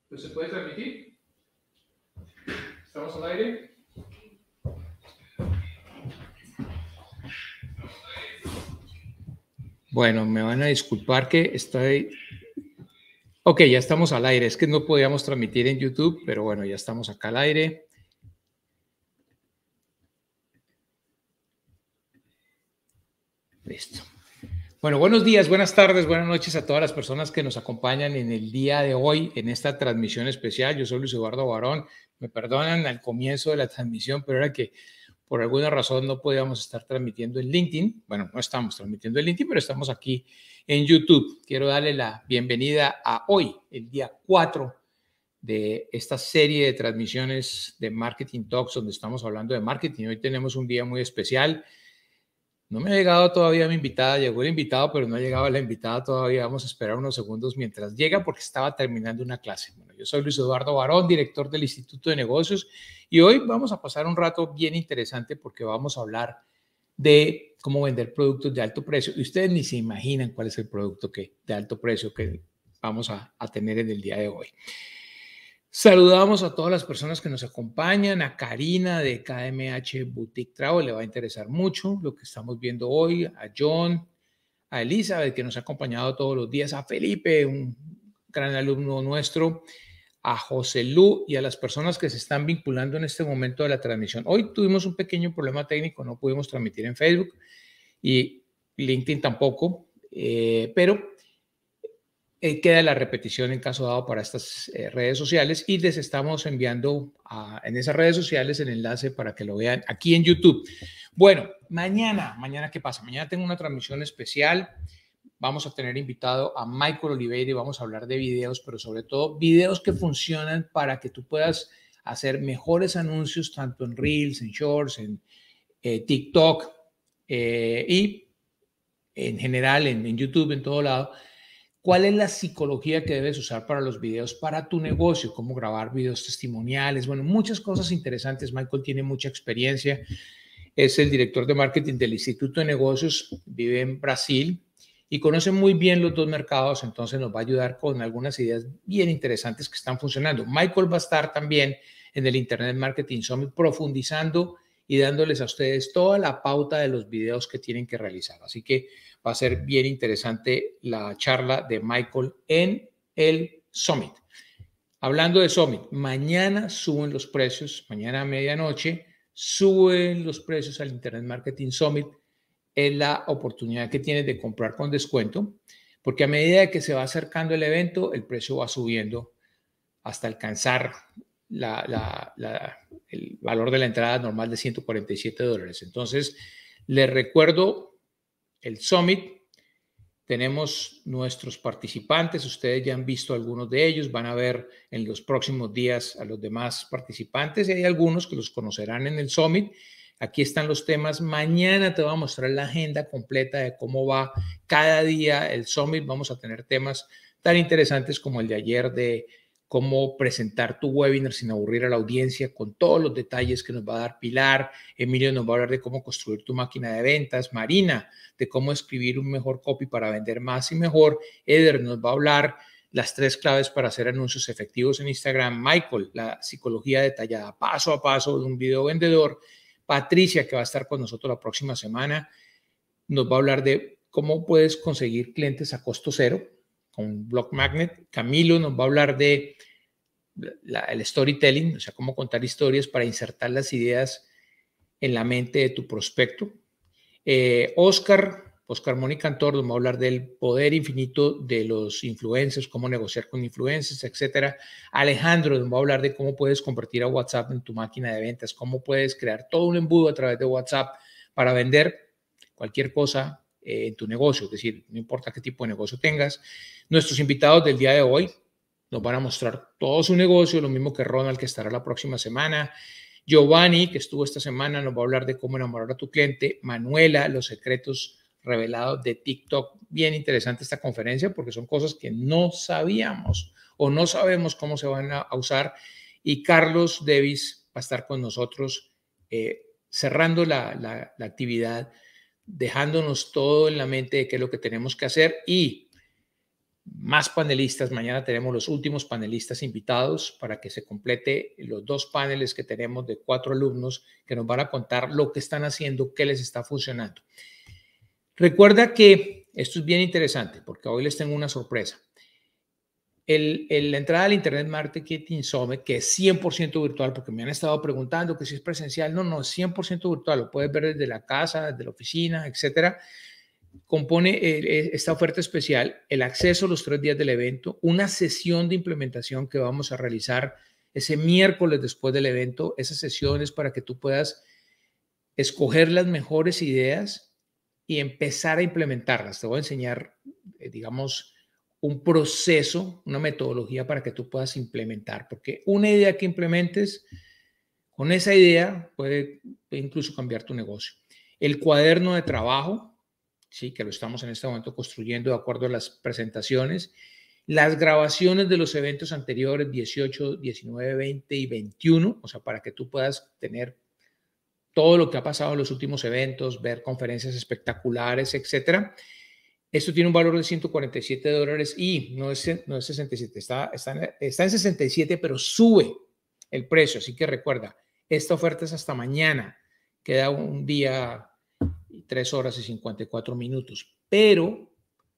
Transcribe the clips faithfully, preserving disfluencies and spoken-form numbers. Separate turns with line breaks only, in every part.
Pues se puede transmitir. ¿Estamos al aire? Bueno, me van a disculpar que estoy... Ok, ya estamos al aire. Es que no podíamos transmitir en YouTube, pero bueno, ya estamos acá al aire. Listo. Bueno, buenos días, buenas tardes, buenas noches a todas las personas que nos acompañan en el día de hoy, en esta transmisión especial. Yo soy Luis Eduardo Barón. Me perdonan al comienzo de la transmisión, pero era que por alguna razón no podíamos estar transmitiendo en LinkedIn. Bueno, no estamos transmitiendo en LinkedIn, pero estamos aquí en YouTube. Quiero darle la bienvenida a hoy, el día cuatro de esta serie de transmisiones de Marketing Talks, donde estamos hablando de marketing. Hoy tenemos un día muy especial. No me ha llegado todavía mi invitada, llegó el invitado, pero no ha llegado la invitada todavía. Vamos a esperar unos segundos mientras llega porque estaba terminando una clase. Bueno, yo soy Luis Eduardo Barón, director del Instituto de Negocios, y hoy vamos a pasar un rato bien interesante porque vamos a hablar de cómo vender productos de alto precio. Y ustedes ni se imaginan cuál es el producto que, de alto precio que vamos a, a tener en el día de hoy. Saludamos a todas las personas que nos acompañan, a Karina de K M H Boutique Travel, le va a interesar mucho lo que estamos viendo hoy, a John, a Elizabeth, que nos ha acompañado todos los días, a Felipe, un gran alumno nuestro, a José Lu y a las personas que se están vinculando en este momento de la transmisión. Hoy tuvimos un pequeño problema técnico, no pudimos transmitir en Facebook y LinkedIn tampoco, eh, pero... Eh, queda la repetición en caso dado para estas eh, redes sociales y les estamos enviando a, en esas redes sociales el enlace para que lo vean aquí en YouTube. Bueno, mañana, mañana ¿qué pasa? Mañana tengo una transmisión especial. Vamos a tener invitado a Michael Oliveira y vamos a hablar de videos, pero sobre todo videos que funcionan para que tú puedas hacer mejores anuncios tanto en Reels, en Shorts, en eh, TikTok eh, y en general en, en YouTube, en todo lado. ¿Cuál es la psicología que debes usar para los videos, para tu negocio? ¿Cómo grabar videos testimoniales? Bueno, muchas cosas interesantes. Michael tiene mucha experiencia. Es el director de marketing del Instituto de Negocios. Vive en Brasil y conoce muy bien los dos mercados. Entonces nos va a ayudar con algunas ideas bien interesantes que están funcionando. Michael va a estar también en el Internet Marketing Summit profundizando y dándoles a ustedes toda la pauta de los videos que tienen que realizar. Así que va a ser bien interesante la charla de Michael en el Summit. Hablando de Summit, mañana suben los precios, mañana a medianoche suben los precios al Internet Marketing Summit. Es la oportunidad que tienes de comprar con descuento, porque a medida que se va acercando el evento, el precio va subiendo hasta alcanzar la, la, la, el valor de la entrada normal de ciento cuarenta y siete dólares. Entonces, les recuerdo el Summit. Tenemos nuestros participantes, ustedes ya han visto algunos de ellos, van a ver en los próximos días a los demás participantes y hay algunos que los conocerán en el Summit. Aquí están los temas. Mañana te voy a mostrar la agenda completa de cómo va cada día el Summit. Vamos a tener temas tan interesantes como el de ayer de cómo presentar tu webinar sin aburrir a la audiencia, con todos los detalles que nos va a dar Pilar. Emilio nos va a hablar de cómo construir tu máquina de ventas. Marina, de cómo escribir un mejor copy para vender más y mejor. Eder nos va a hablar las tres claves para hacer anuncios efectivos en Instagram. Michael, la psicología detallada paso a paso de un video vendedor. Patricia, que va a estar con nosotros la próxima semana, nos va a hablar de cómo puedes conseguir clientes a costo cero con Blog Magnet. Camilo nos va a hablar de la, el storytelling, o sea, cómo contar historias para insertar las ideas en la mente de tu prospecto. Eh, Oscar, Oscar Moni Cantor nos va a hablar del poder infinito de los influencers, cómo negociar con influencers, etcétera. Alejandro nos va a hablar de cómo puedes convertir a WhatsApp en tu máquina de ventas, cómo puedes crear todo un embudo a través de WhatsApp para vender cualquier cosa eh, en tu negocio, es decir, no importa qué tipo de negocio tengas. Nuestros invitados del día de hoy nos van a mostrar todo su negocio, lo mismo que Ronald, que estará la próxima semana. Giovanni, que estuvo esta semana, nos va a hablar de cómo enamorar a tu cliente. Manuela, los secretos revelados de TikTok. Bien interesante esta conferencia porque son cosas que no sabíamos o no sabemos cómo se van a usar. Y Carlos Davis va a estar con nosotros eh, cerrando la, la, la actividad, dejándonos todo en la mente de qué es lo que tenemos que hacer y más panelistas. Mañana tenemos los últimos panelistas invitados para que se complete los dos paneles que tenemos de cuatro alumnos que nos van a contar lo que están haciendo, qué les está funcionando. Recuerda que esto es bien interesante porque hoy les tengo una sorpresa. El, el, la entrada al Internet Marketing Summit, que es cien por ciento virtual, porque me han estado preguntando que si es presencial. No, no, es cien por ciento virtual. Lo puedes ver desde la casa, desde la oficina, etcétera. Compone eh, esta oferta especial, el acceso a los tres días del evento, una sesión de implementación que vamos a realizar ese miércoles después del evento. Esa sesión es para que tú puedas escoger las mejores ideas y empezar a implementarlas. Te voy a enseñar, eh, digamos, un proceso, una metodología para que tú puedas implementar, porque una idea que implementes, con esa idea puede, puede incluso cambiar tu negocio. El cuaderno de trabajo, sí, que lo estamos en este momento construyendo de acuerdo a las presentaciones, las grabaciones de los eventos anteriores, dieciocho, diecinueve, veinte y veintiuno, o sea, para que tú puedas tener todo lo que ha pasado en los últimos eventos, ver conferencias espectaculares, etcétera. Esto tiene un valor de ciento cuarenta y siete dólares y no es, no es sesenta y siete, está, está, está en sesenta y siete, pero sube el precio. Así que recuerda, esta oferta es hasta mañana. Queda un día, tres horas y cincuenta y cuatro minutos. Pero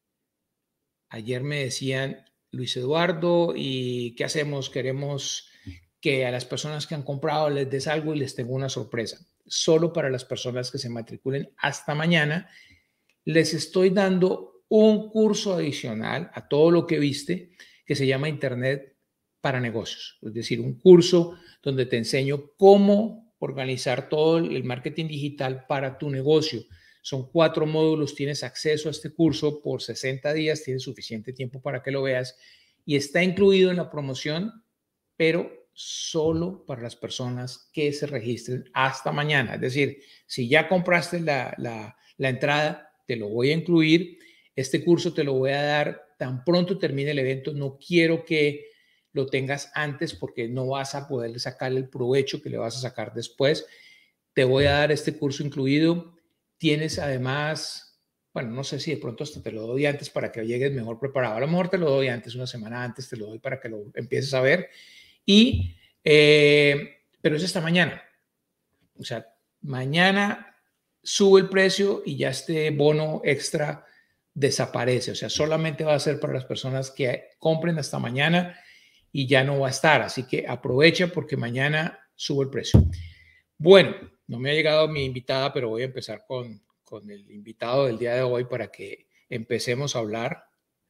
ayer me decían, Luis Eduardo, ¿y qué hacemos? Queremos que a las personas que han comprado les des algo y les tengo una sorpresa. Solo para las personas que se matriculen hasta mañana, les estoy dando un curso adicional a todo lo que viste que se llama Internet para Negocios. Es decir, un curso donde te enseño cómo organizar todo el marketing digital para tu negocio. Son cuatro módulos, tienes acceso a este curso por sesenta días, tienes suficiente tiempo para que lo veas y está incluido en la promoción, pero solo para las personas que se registren hasta mañana. Es decir, si ya compraste la, la, la entrada, te lo voy a incluir. Este curso te lo voy a dar tan pronto termine el evento. No quiero que lo tengas antes porque no vas a poder sacar el provecho que le vas a sacar después. Te voy a dar este curso incluido. Tienes además, bueno, no sé si de pronto hasta te lo doy antes para que llegues mejor preparado. A lo mejor te lo doy antes, una semana antes te lo doy para que lo empieces a ver. Y, eh, pero es esta mañana. O sea, mañana sube el precio y ya este bono extra desaparece. O sea, solamente va a ser para las personas que compren hasta mañana y ya no va a estar. Así que aprovecha porque mañana sube el precio. Bueno, no me ha llegado mi invitada, pero voy a empezar con, con el invitado del día de hoy para que empecemos a hablar.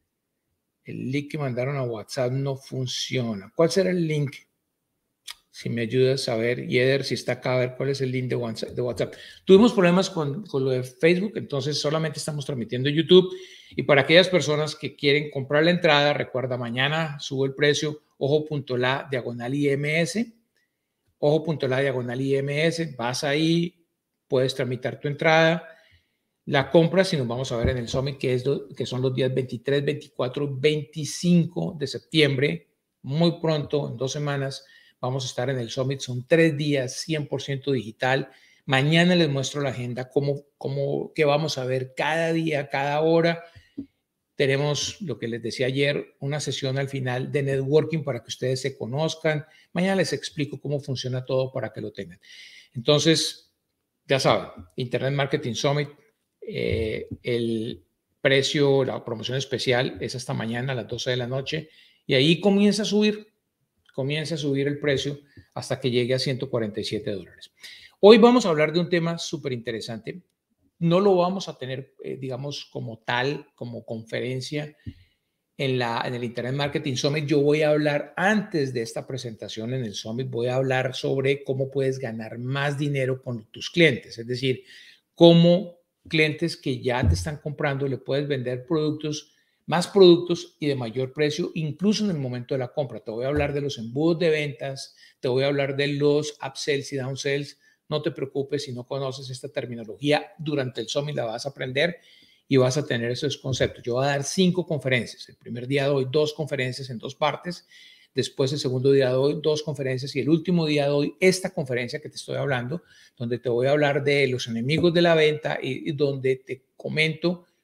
El link que mandaron a WhatsApp no funciona. ¿Cuál será el link? Si me ayudas a ver, Yeder, si está acá, a ver cuál es el link de WhatsApp. De WhatsApp. Tuvimos problemas con, con lo de Facebook, entonces solamente estamos transmitiendo en YouTube. Y para aquellas personas que quieren comprar la entrada, recuerda, mañana sube el precio, ojo.la, diagonal I M S, ojo.la, diagonal I M S, vas ahí, puedes tramitar tu entrada, la compras y nos vamos a ver en el Summit, que, es do, que son los días veintitrés, veinticuatro, veinticinco de septiembre, muy pronto, en dos semanas. Vamos a estar en el Summit, son tres días, cien por ciento digital. Mañana les muestro la agenda, cómo, cómo, qué vamos a ver cada día, cada hora. Tenemos, lo que les decía ayer, una sesión al final de networking para que ustedes se conozcan. Mañana les explico cómo funciona todo para que lo tengan. Entonces, ya saben, Internet Marketing Summit, eh, el precio, la promoción especial es hasta mañana a las doce de la noche y ahí comienza a subir. comience a subir el precio hasta que llegue a ciento cuarenta y siete dólares. Hoy vamos a hablar de un tema súper interesante. No lo vamos a tener, eh, digamos, como tal, como conferencia en, la, en el Internet Marketing Summit. Yo voy a hablar antes de esta presentación en el Summit, voy a hablar sobre cómo puedes ganar más dinero con tus clientes. Es decir, cómo clientes que ya te están comprando le puedes vender productos más productos y de mayor precio, incluso en el momento de la compra. Te voy a hablar de los embudos de ventas, te voy a hablar de los upsells y downsells. No te preocupes si no conoces esta terminología. Durante el Summit la vas a aprender y vas a tener esos conceptos. Yo voy a dar cinco conferencias. El primer día doy dos conferencias en dos partes. Después, el segundo día doy dos conferencias y el último día doy esta conferencia que te estoy hablando, donde te voy a hablar de los enemigos de la venta y, y donde te comento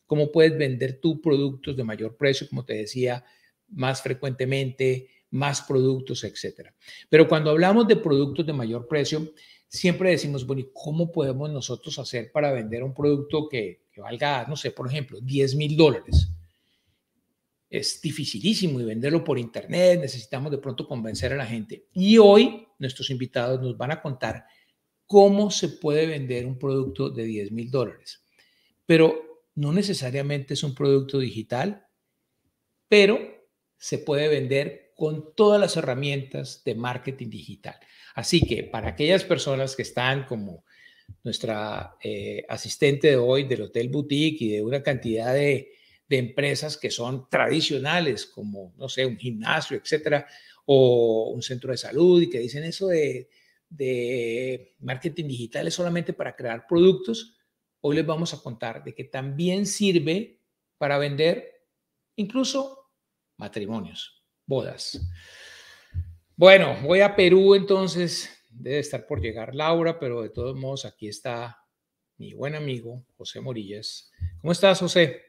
cómo puedes vender tus productos de mayor precio, como te decía, más frecuentemente, más productos, etcétera. Pero cuando hablamos de productos de mayor precio, siempre decimos, bueno, ¿y cómo podemos nosotros hacer para vender un producto que, que valga, no sé, por ejemplo, diez mil dólares? Es dificilísimo y venderlo por internet, necesitamos de pronto convencer a la gente. Y hoy nuestros invitados nos van a contar cómo se puede vender un producto de diez mil dólares. Pero no necesariamente es un producto digital, pero se puede vender con todas las herramientas de marketing digital. Así que para aquellas personas que están como nuestra eh, asistente de hoy del Hotel Boutique y de una cantidad de, de empresas que son tradicionales, como, no sé, un gimnasio, etcétera, o un centro de salud, y que dicen eso de, de marketing digital es solamente para crear productos, hoy les vamos a contar de que también sirve para vender incluso matrimonios, bodas. Bueno, voy a Perú entonces. Debe estar por llegar Laura, pero de todos modos aquí está mi buen amigo José Morillas. ¿Cómo estás, José?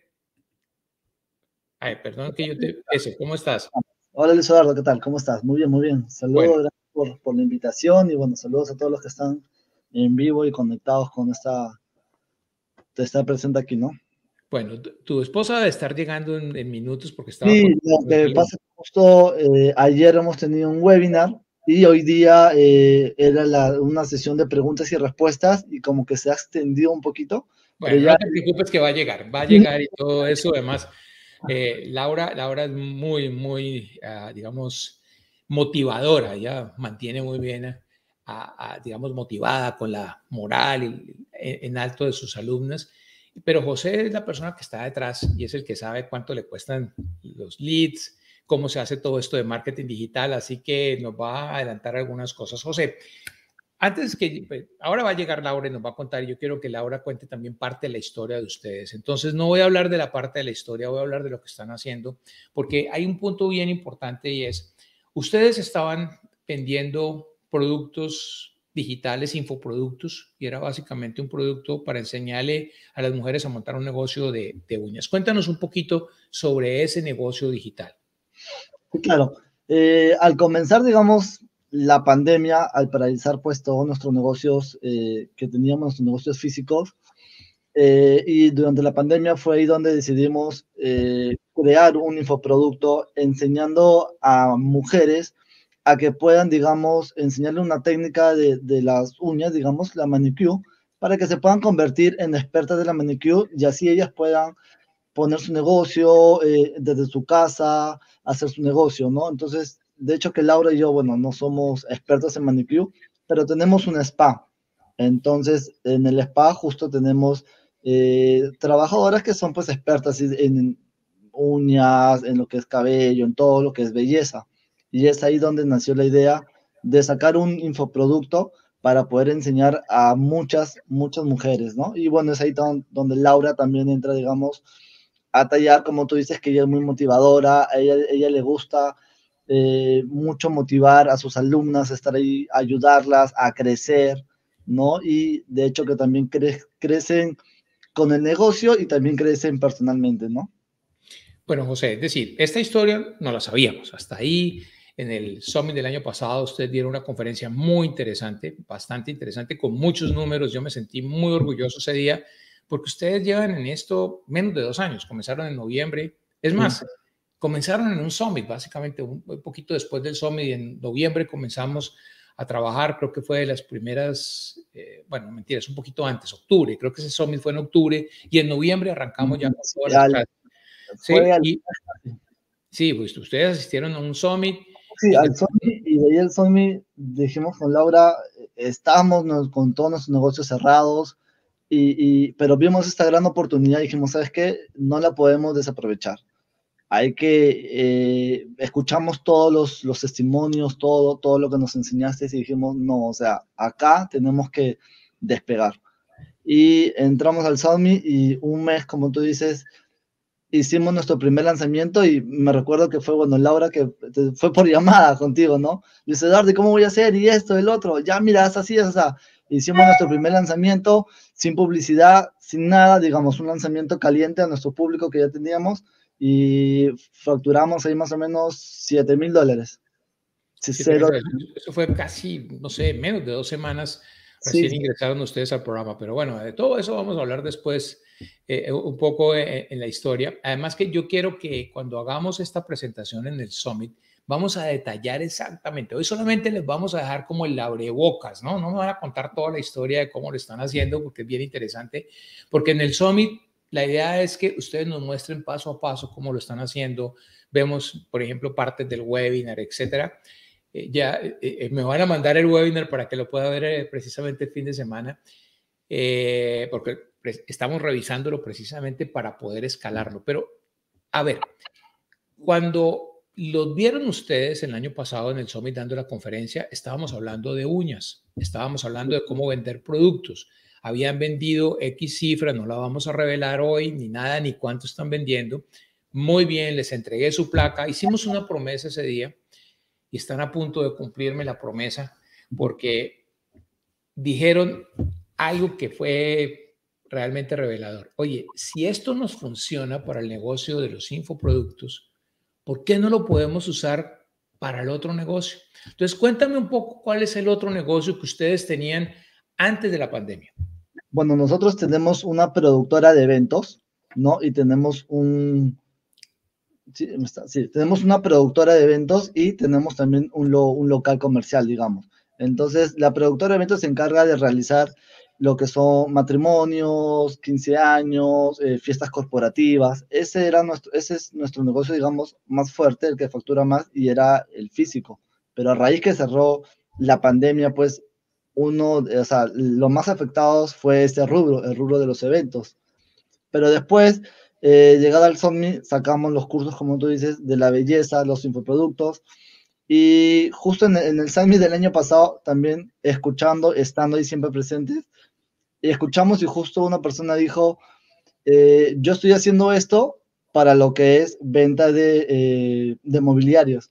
Ay, perdón que yo te... Eso, ¿cómo estás?
Hola, Luis Eduardo, ¿qué tal? ¿Cómo estás? Muy bien, muy bien.
Bueno,
Saludos, gracias por, por la invitación y bueno, saludos a todos los que están en vivo y conectados con esta, de estar presente aquí, ¿no?
bueno, tu, tu esposa debe estar llegando en, en minutos porque estaba
Sí,
con...
lo que pasa es que justo eh, ayer hemos tenido un webinar y hoy día eh, era la, una sesión de preguntas y respuestas y como que se ha extendido un poquito, pero
Bueno,
ya...
no te preocupes que va a llegar, va a llegar y todo eso. Además, eh, Laura, Laura es muy, muy, uh, digamos, motivadora, ella mantiene muy bien, a, a, digamos, motivada con la moral y, en, en alto de sus alumnas. Pero José es la persona que está detrás y es el que sabe cuánto le cuestan los leads, cómo se hace todo esto de marketing digital, así que nos va a adelantar algunas cosas. José, antes que, pues, ahora va a llegar Laura y nos va a contar, yo quiero que Laura cuente también parte de la historia de ustedes. Entonces, no voy a hablar de la parte de la historia, voy a hablar de lo que están haciendo, porque hay un punto bien importante y es, ustedes estaban vendiendo productos digitales, infoproductos, y era básicamente un producto para enseñarle a las mujeres a montar un negocio de, de uñas. Cuéntanos un poquito sobre ese negocio digital.
Sí, claro. Eh, al comenzar, digamos, la pandemia, al paralizar pues todos nuestros negocios eh, que teníamos, nuestros negocios físicos, eh, y durante la pandemia fue ahí donde decidimos eh, crear un infoproducto enseñando a mujeres a que puedan, digamos, enseñarle una técnica de, de las uñas, digamos, la manicure, para que se puedan convertir en expertas de la manicure y así ellas puedan poner su negocio eh, desde su casa, hacer su negocio, ¿no? Entonces, de hecho que Laura y yo, bueno, no somos expertos en manicure, pero tenemos un spa. Entonces, en el spa justo tenemos eh, trabajadoras que son pues expertas en uñas, en lo que es cabello, en todo lo que es belleza. Y es ahí donde nació la idea de sacar un infoproducto para poder enseñar a muchas, muchas mujeres, ¿no? Y bueno, es ahí donde Laura también entra, digamos, a tallar, como tú dices, que ella es muy motivadora, a ella, a ella le gusta eh, mucho motivar a sus alumnas, estar ahí, ayudarlas a crecer, ¿no? Y de hecho que también cre crecen con el negocio y también crecen personalmente, ¿no?
Bueno, José, es decir, esta historia no la sabíamos. Hasta ahí, en el Summit del año pasado, ustedes dieron una conferencia muy interesante, bastante interesante, con muchos números. Yo me sentí muy orgulloso ese día, porque ustedes llevan en esto menos de dos años. Comenzaron en noviembre. Es
Sí.
más, comenzaron en un Summit, básicamente un, un poquito después del Summit, y en noviembre comenzamos a trabajar. Creo que fue de las primeras, eh, bueno, mentiras, un poquito antes, octubre. Creo que ese Summit fue en octubre, y en noviembre arrancamos ya con
Sí,
todas las
al,
clases.
fue
Sí,
al,
y sí, pues ustedes asistieron a un summit
sí,
y de...
al Sony y de ahí al Sony dijimos con Laura, eh, estábamos nos, con todos nuestros negocios cerrados, y, y, pero vimos esta gran oportunidad y dijimos, ¿sabes qué? No la podemos desaprovechar. Hay que, eh, escuchamos todos los, los testimonios, todo, todo lo que nos enseñaste y dijimos, no, o sea, acá tenemos que despegar. Y entramos al Summit y un mes, como tú dices, hicimos nuestro primer lanzamiento y me recuerdo que fue, bueno, Laura, que fue por llamada contigo, ¿no? Dice, Eduardo, ¿cómo voy a hacer? Y esto, el otro, ya mira, es así, es así. Hicimos nuestro primer lanzamiento sin publicidad, sin nada, digamos, un lanzamiento caliente a nuestro público que ya teníamos y facturamos ahí más o menos siete mil dólares.
Sí, cero. Eso fue casi, no sé, menos de dos semanas recién sí. ingresaron ustedes al programa. Pero bueno, de todo eso vamos a hablar después eh, un poco en, en la historia. Además que yo quiero que cuando hagamos esta presentación en el Summit, vamos a detallar exactamente. Hoy solamente les vamos a dejar como el abrebocas, ¿no? No me van a contar toda la historia de cómo lo están haciendo, porque es bien interesante. Porque en el Summit la idea es que ustedes nos muestren paso a paso cómo lo están haciendo. Vemos, por ejemplo, partes del webinar, etcétera. Eh, ya eh, me van a mandar el webinar para que lo pueda ver eh, precisamente el fin de semana, eh, porque estamos revisándolo precisamente para poder escalarlo. Pero, a ver, cuando los vieron ustedes el año pasado en el Summit dando la conferencia, estábamos hablando de uñas, estábamos hablando de cómo vender productos. Habían vendido X cifras, no la vamos a revelar hoy, ni nada, ni cuánto están vendiendo. Muy bien, les entregué su placa, hicimos una promesa ese día y están a punto de cumplirme la promesa porque dijeron algo que fue realmente revelador. Oye, si esto nos funciona para el negocio de los infoproductos, ¿por qué no lo podemos usar para el otro negocio? Entonces, cuéntame un poco cuál es el otro negocio que ustedes tenían antes de la pandemia.
Bueno, nosotros tenemos una productora de eventos, ¿no? Y tenemos un... Sí, está, sí, tenemos una productora de eventos y tenemos también un, lo, un local comercial, digamos. Entonces, la productora de eventos se encarga de realizar lo que son matrimonios, quince años, eh, fiestas corporativas. Ese, era nuestro, ese es nuestro negocio, digamos, más fuerte, el que factura más, y era el físico. Pero a raíz que cerró la pandemia, pues, uno, o sea, lo más afectados fue ese rubro, el rubro de los eventos. Pero después... Eh, llegada al Summit, sacamos los cursos, como tú dices, de la belleza, los infoproductos. Y justo en, en el Summit del año pasado, también escuchando, estando ahí siempre presentes, y escuchamos y justo una persona dijo, eh, yo estoy haciendo esto para lo que es venta de, eh, de mobiliarios.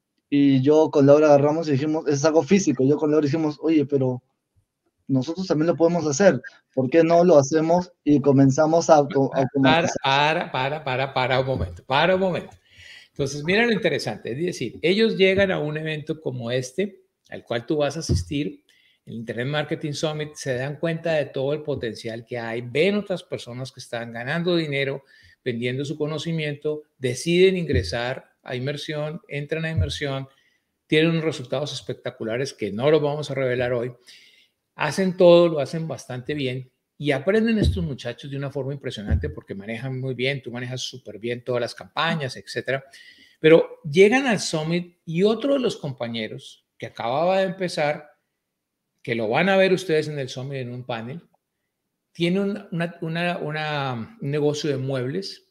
Y yo con Laura agarramos y dijimos, es algo físico. Yo con Laura dijimos, oye, pero nosotros también lo podemos hacer. ¿Por qué no lo hacemos y comenzamos a automatizar?
Para, para, para, para un momento, para un momento. Entonces, mira lo interesante, es decir, ellos llegan a un evento como este, al cual tú vas a asistir, el Internet Marketing Summit, se dan cuenta de todo el potencial que hay, ven otras personas que están ganando dinero, vendiendo su conocimiento, deciden ingresar a inmersión, entran a inmersión, tienen unos resultados espectaculares que no los vamos a revelar hoy. Hacen todo, lo hacen bastante bien y aprenden estos muchachos de una forma impresionante porque manejan muy bien, tú manejas súper bien todas las campañas, etcétera. Pero llegan al Summit y otro de los compañeros que acababa de empezar, que lo van a ver ustedes en el Summit en un panel, tiene una, una, una, una, un negocio de muebles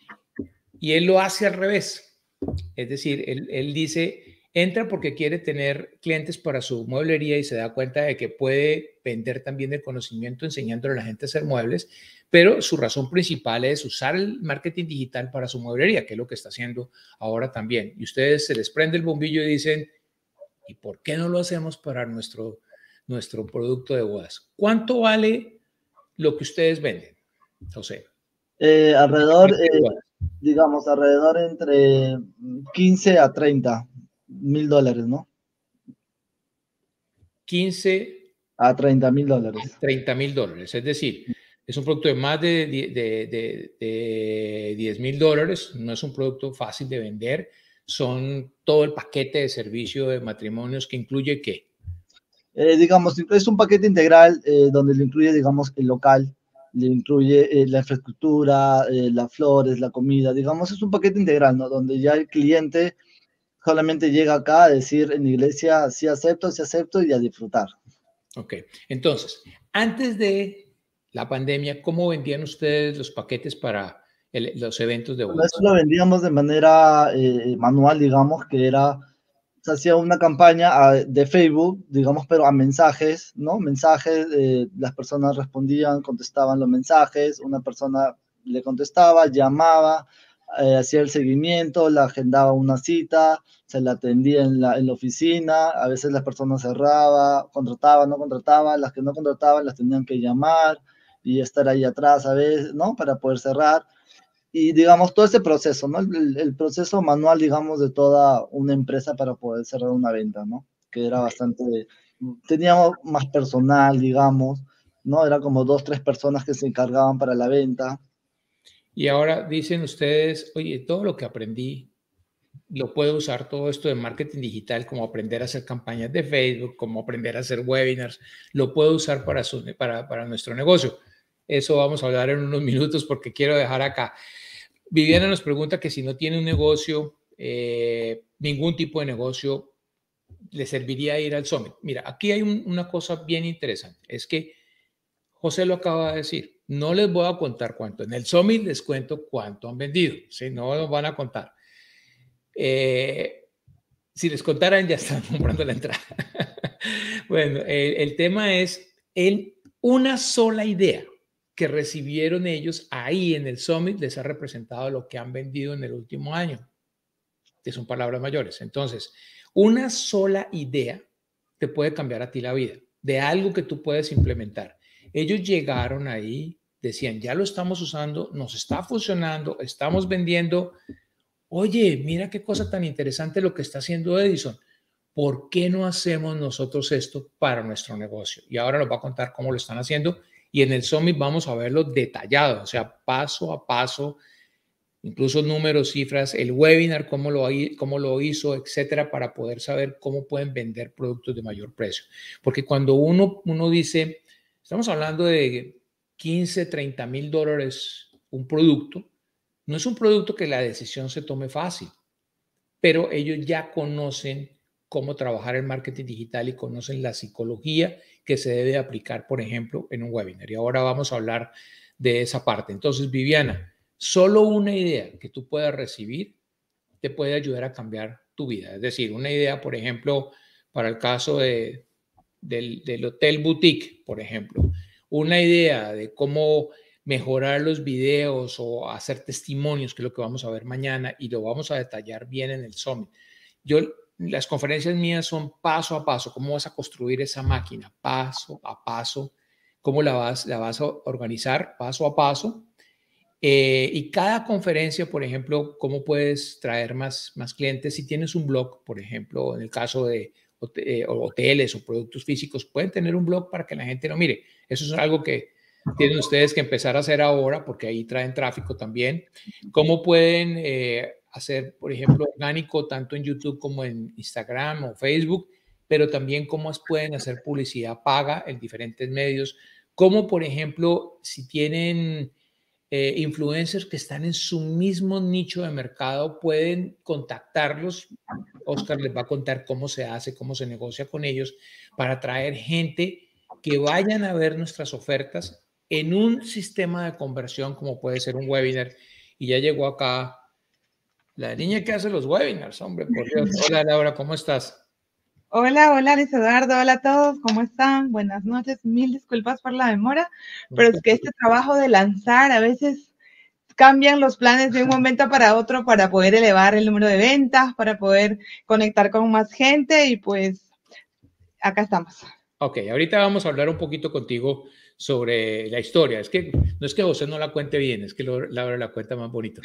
y él lo hace al revés. Es decir, él, él dice... Entra porque quiere tener clientes para su mueblería y se da cuenta de que puede vender también el conocimiento enseñándole a la gente a hacer muebles, pero su razón principal es usar el marketing digital para su mueblería, que es lo que está haciendo ahora también. Y ustedes se les prende el bombillo y dicen, ¿y por qué no lo hacemos para nuestro, nuestro producto de bodas? ¿Cuánto vale lo que ustedes venden, José?
Eh, alrededor, eh, digamos, alrededor entre quince a treinta mil dólares, ¿no?
quince
a treinta mil dólares.
treinta mil dólares, es decir, es un producto de más de, de, de, de diez mil dólares, no es un producto fácil de vender, son todo el paquete de servicio de matrimonios que incluye ¿qué?
Eh, digamos, es un paquete integral eh, donde le incluye, digamos, el local, le incluye eh, la infraestructura, eh, las flores, la comida, digamos, es un paquete integral, ¿no? Donde ya el cliente solamente llega acá a decir en la iglesia, sí acepto, sí acepto y a disfrutar.
Ok, entonces, antes de la pandemia, ¿cómo vendían ustedes los paquetes para el, los eventos de bodas?
Bueno, eso lo vendíamos de manera eh, manual, digamos, que era, se hacía una campaña a, de Facebook, digamos, pero a mensajes, ¿no? Mensajes, eh, las personas respondían, contestaban los mensajes, una persona le contestaba, llamaba, eh, hacía el seguimiento, la agendaba una cita, se la atendía en la, en la oficina, a veces las personas cerraba, contrataba, no contrataba, las que no contrataban las tenían que llamar y estar ahí atrás a veces, ¿no? Para poder cerrar. Y digamos, todo ese proceso, ¿no? El, el proceso manual, digamos, de toda una empresa para poder cerrar una venta, ¿no? Que era bastante, teníamos más personal, digamos, ¿no? Era como dos, tres personas que se encargaban para la venta.
Y ahora dicen ustedes, oye, todo lo que aprendí, lo puedo usar todo esto de marketing digital, como aprender a hacer campañas de Facebook, como aprender a hacer webinars, lo puedo usar para, su, para, para nuestro negocio. Eso vamos a hablar en unos minutos porque quiero dejar acá. Viviana nos pregunta que si no tiene un negocio, eh, ningún tipo de negocio, le serviría ir al Summit. Mira, aquí hay un, una cosa bien interesante, es que José lo acaba de decir, no les voy a contar cuánto, en el Summit les cuento cuánto han vendido, si no nos van a contar. Eh, si les contaran ya están comprando la entrada. Bueno, el, el tema es el, una sola idea que recibieron ellos ahí en el Summit les ha representado lo que han vendido en el último año, que son palabras mayores. Entonces, una sola idea te puede cambiar a ti la vida, de algo que tú puedes implementar. Ellos llegaron ahí, decían, ya lo estamos usando, nos está funcionando, estamos vendiendo. Oye, mira qué cosa tan interesante lo que está haciendo Edison. ¿Por qué no hacemos nosotros esto para nuestro negocio? Y ahora nos va a contar cómo lo están haciendo. Y en el Summit vamos a verlo detallado, o sea, paso a paso, incluso números, cifras, el webinar, cómo lo, cómo lo hizo, etcétera, para poder saber cómo pueden vender productos de mayor precio. Porque cuando uno, uno dice, estamos hablando de quince, treinta mil dólares un producto, no es un producto que la decisión se tome fácil, pero ellos ya conocen cómo trabajar el marketing digital y conocen la psicología que se debe aplicar, por ejemplo, en un webinar. Y ahora vamos a hablar de esa parte. Entonces, Viviana, solo una idea que tú puedas recibir te puede ayudar a cambiar tu vida. Es decir, una idea, por ejemplo, para el caso de, del, del hotel boutique, por ejemplo, una idea de cómo mejorar los videos o hacer testimonios, que es lo que vamos a ver mañana y lo vamos a detallar bien en el Summit. Yo, las conferencias mías son paso a paso, cómo vas a construir esa máquina, paso a paso, cómo la vas, la vas a organizar paso a paso. Eh, y cada conferencia, por ejemplo, cómo puedes traer más, más clientes. Si tienes un blog, por ejemplo, en el caso de hoteles o productos físicos, pueden tener un blog para que la gente lo mire. Eso es algo que tienen ustedes que empezar a hacer ahora porque ahí traen tráfico también. ¿Cómo pueden eh, hacer, por ejemplo, orgánico tanto en YouTube como en Instagram o Facebook? Pero también cómo pueden hacer publicidad paga en diferentes medios. Como, por ejemplo, si tienen eh, influencers que están en su mismo nicho de mercado, pueden contactarlos. Oscar les va a contar cómo se hace, cómo se negocia con ellos para traer gente que vayan a ver nuestras ofertas en un sistema de conversión como puede ser un webinar. Y ya llegó acá la niña que hace los webinars, hombre, por Dios. Hola Laura, ¿cómo estás?
Hola, hola Luis Eduardo, hola a todos, ¿cómo están? Buenas noches, mil disculpas por la demora, pero es que este trabajo de lanzar a veces cambian los planes de un momento para otro para poder elevar el número de ventas, para poder conectar con más gente y pues acá estamos.
Ok, ahorita vamos a hablar un poquito contigo sobre la historia. Es que no es que José no la cuente bien, es que Laura la cuenta más bonito.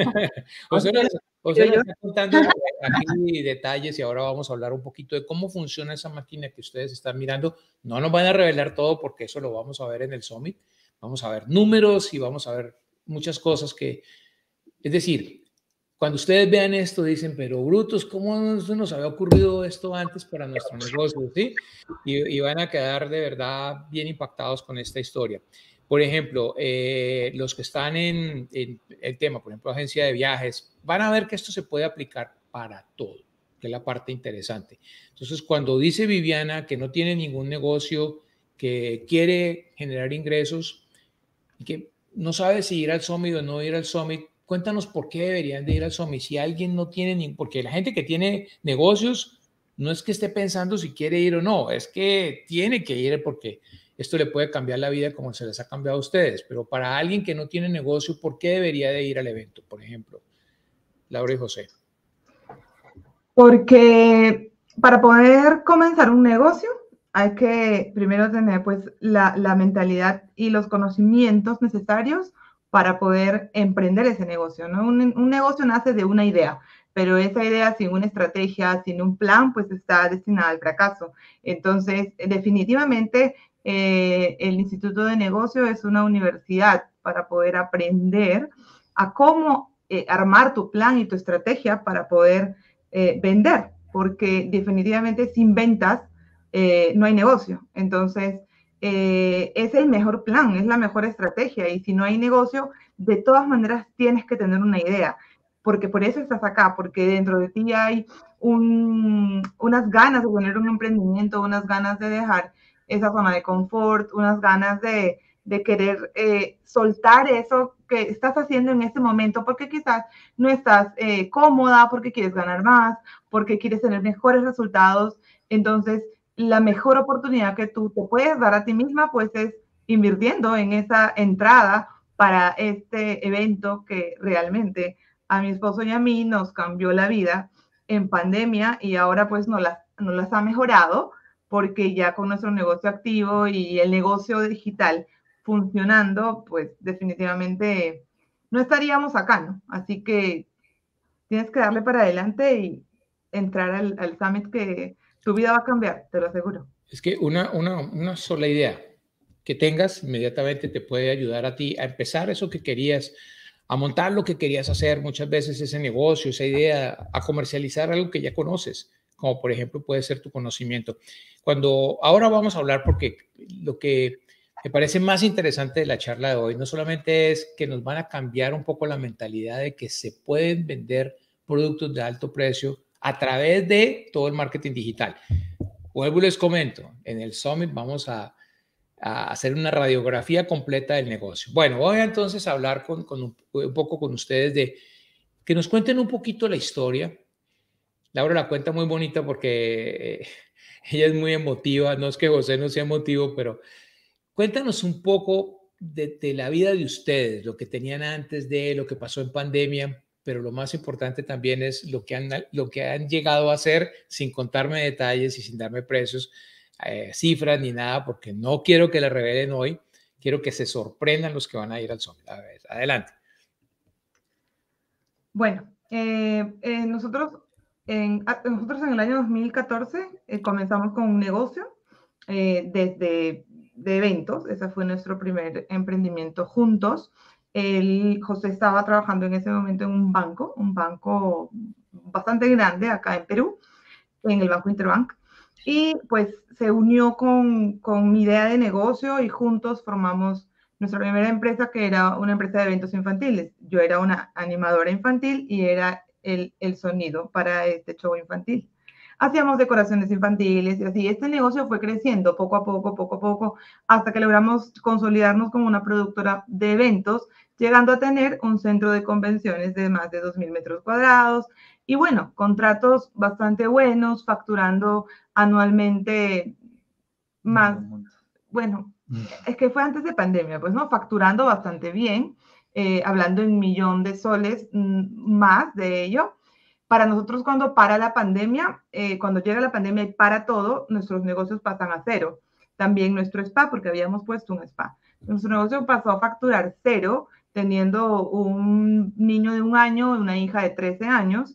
José, nos, José nos está contando aquí detalles y ahora vamos a hablar un poquito de cómo funciona esa máquina que ustedes están mirando. No nos van a revelar todo porque eso lo vamos a ver en el Summit. Vamos a ver números y vamos a ver muchas cosas que, es decir, cuando ustedes vean esto, dicen, pero brutos, ¿cómo nos había ocurrido esto antes para nuestro negocio? ¿Sí? Y, y van a quedar de verdad bien impactados con esta historia. Por ejemplo, eh, los que están en, en el tema, por ejemplo, agencia de viajes, van a ver que esto se puede aplicar para todo, que es la parte interesante. Entonces, cuando dice Viviana que no tiene ningún negocio, que quiere generar ingresos y que no sabe si ir al Summit o no ir al Summit, cuéntanos por qué deberían de ir al Summit. Si alguien no tiene, ni, porque la gente que tiene negocios no es que esté pensando si quiere ir o no, es que tiene que ir porque esto le puede cambiar la vida como se les ha cambiado a ustedes. Pero para alguien que no tiene negocio, ¿por qué debería de ir al evento, por ejemplo? Laura y José?
Porque para poder comenzar un negocio hay que primero tener pues la, la mentalidad y los conocimientos necesarios para poder emprender ese negocio, ¿no? Un, un negocio nace de una idea, pero esa idea sin una estrategia, sin un plan, pues está destinada al fracaso. Entonces, definitivamente, eh, el Instituto de Negocio es una universidad para poder aprender a cómo eh, armar tu plan y tu estrategia para poder eh, vender, porque definitivamente sin ventas eh, no hay negocio. Entonces, eh, es el mejor plan, es la mejor estrategia, y si no hay negocio, de todas maneras tienes que tener una idea, porque por eso estás acá, porque dentro de ti hay un, unas ganas de tener un emprendimiento, unas ganas de dejar esa zona de confort, unas ganas de, de querer eh, soltar eso que estás haciendo en este momento, porque quizás no estás eh, cómoda, porque quieres ganar más, porque quieres tener mejores resultados. Entonces, la mejor oportunidad que tú te puedes dar a ti misma, pues es invirtiendo en esa entrada para este evento que realmente a mi esposo y a mí nos cambió la vida en pandemia, y ahora pues nos las, nos las ha mejorado, porque ya con nuestro negocio activo y el negocio digital funcionando, pues definitivamente no estaríamos acá, ¿no? Así que tienes que darle para adelante y entrar al, al Summit, que tu vida va a cambiar, te lo aseguro.
Es que una, una, una sola idea que tengas inmediatamente te puede ayudar a ti a empezar eso que querías, a montar lo que querías hacer, muchas veces ese negocio, esa idea, a comercializar algo que ya conoces, como por ejemplo puede ser tu conocimiento. Cuando ahora vamos a hablar, porque lo que me parece más interesante de la charla de hoy no solamente es que nos van a cambiar un poco la mentalidad de que se pueden vender productos de alto precio a través de todo el marketing digital. Vuelvo y les comento, en el Summit vamos a, a hacer una radiografía completa del negocio. Bueno, voy a entonces a hablar con, con un, un poco con ustedes de que nos cuenten un poquito la historia. Laura la cuenta muy bonita porque eh, ella es muy emotiva. No es que José no sea emotivo, pero cuéntanos un poco de, de la vida de ustedes, lo que tenían antes de, lo que pasó en pandemia, pero lo más importante también es lo que han, lo que han llegado a hacer, sin contarme detalles y sin darme precios, eh, cifras ni nada, porque no quiero que la revelen hoy, quiero que se sorprendan los que van a ir al Summit. A ver, adelante.
Bueno, eh, eh, nosotros, en, nosotros en el año dos mil catorce eh, comenzamos con un negocio eh, desde de eventos. Ese fue nuestro primer emprendimiento juntos. El, José estaba trabajando en ese momento en un banco, un banco bastante grande acá en Perú, en el Banco Interbank, y pues se unió con, con mi idea de negocio, y juntos formamos nuestra primera empresa, que era una empresa de eventos infantiles. Yo era una animadora infantil y era el, el sonido para este show infantil. Hacíamos decoraciones infantiles y así. Este negocio fue creciendo poco a poco, poco a poco, hasta que logramos consolidarnos como una productora de eventos, llegando a tener un centro de convenciones de más de dos mil metros cuadrados. Y bueno, contratos bastante buenos, facturando anualmente más, bueno, es que fue antes de pandemia, pues, ¿no? Facturando bastante bien, eh, hablando en millón de soles más de ello. Para nosotros, cuando para la pandemia, eh, cuando llega la pandemia y para todo, nuestros negocios pasan a cero. También nuestro spa, porque habíamos puesto un spa. Nuestro negocio pasó a facturar cero, teniendo un niño de un año y una hija de trece años.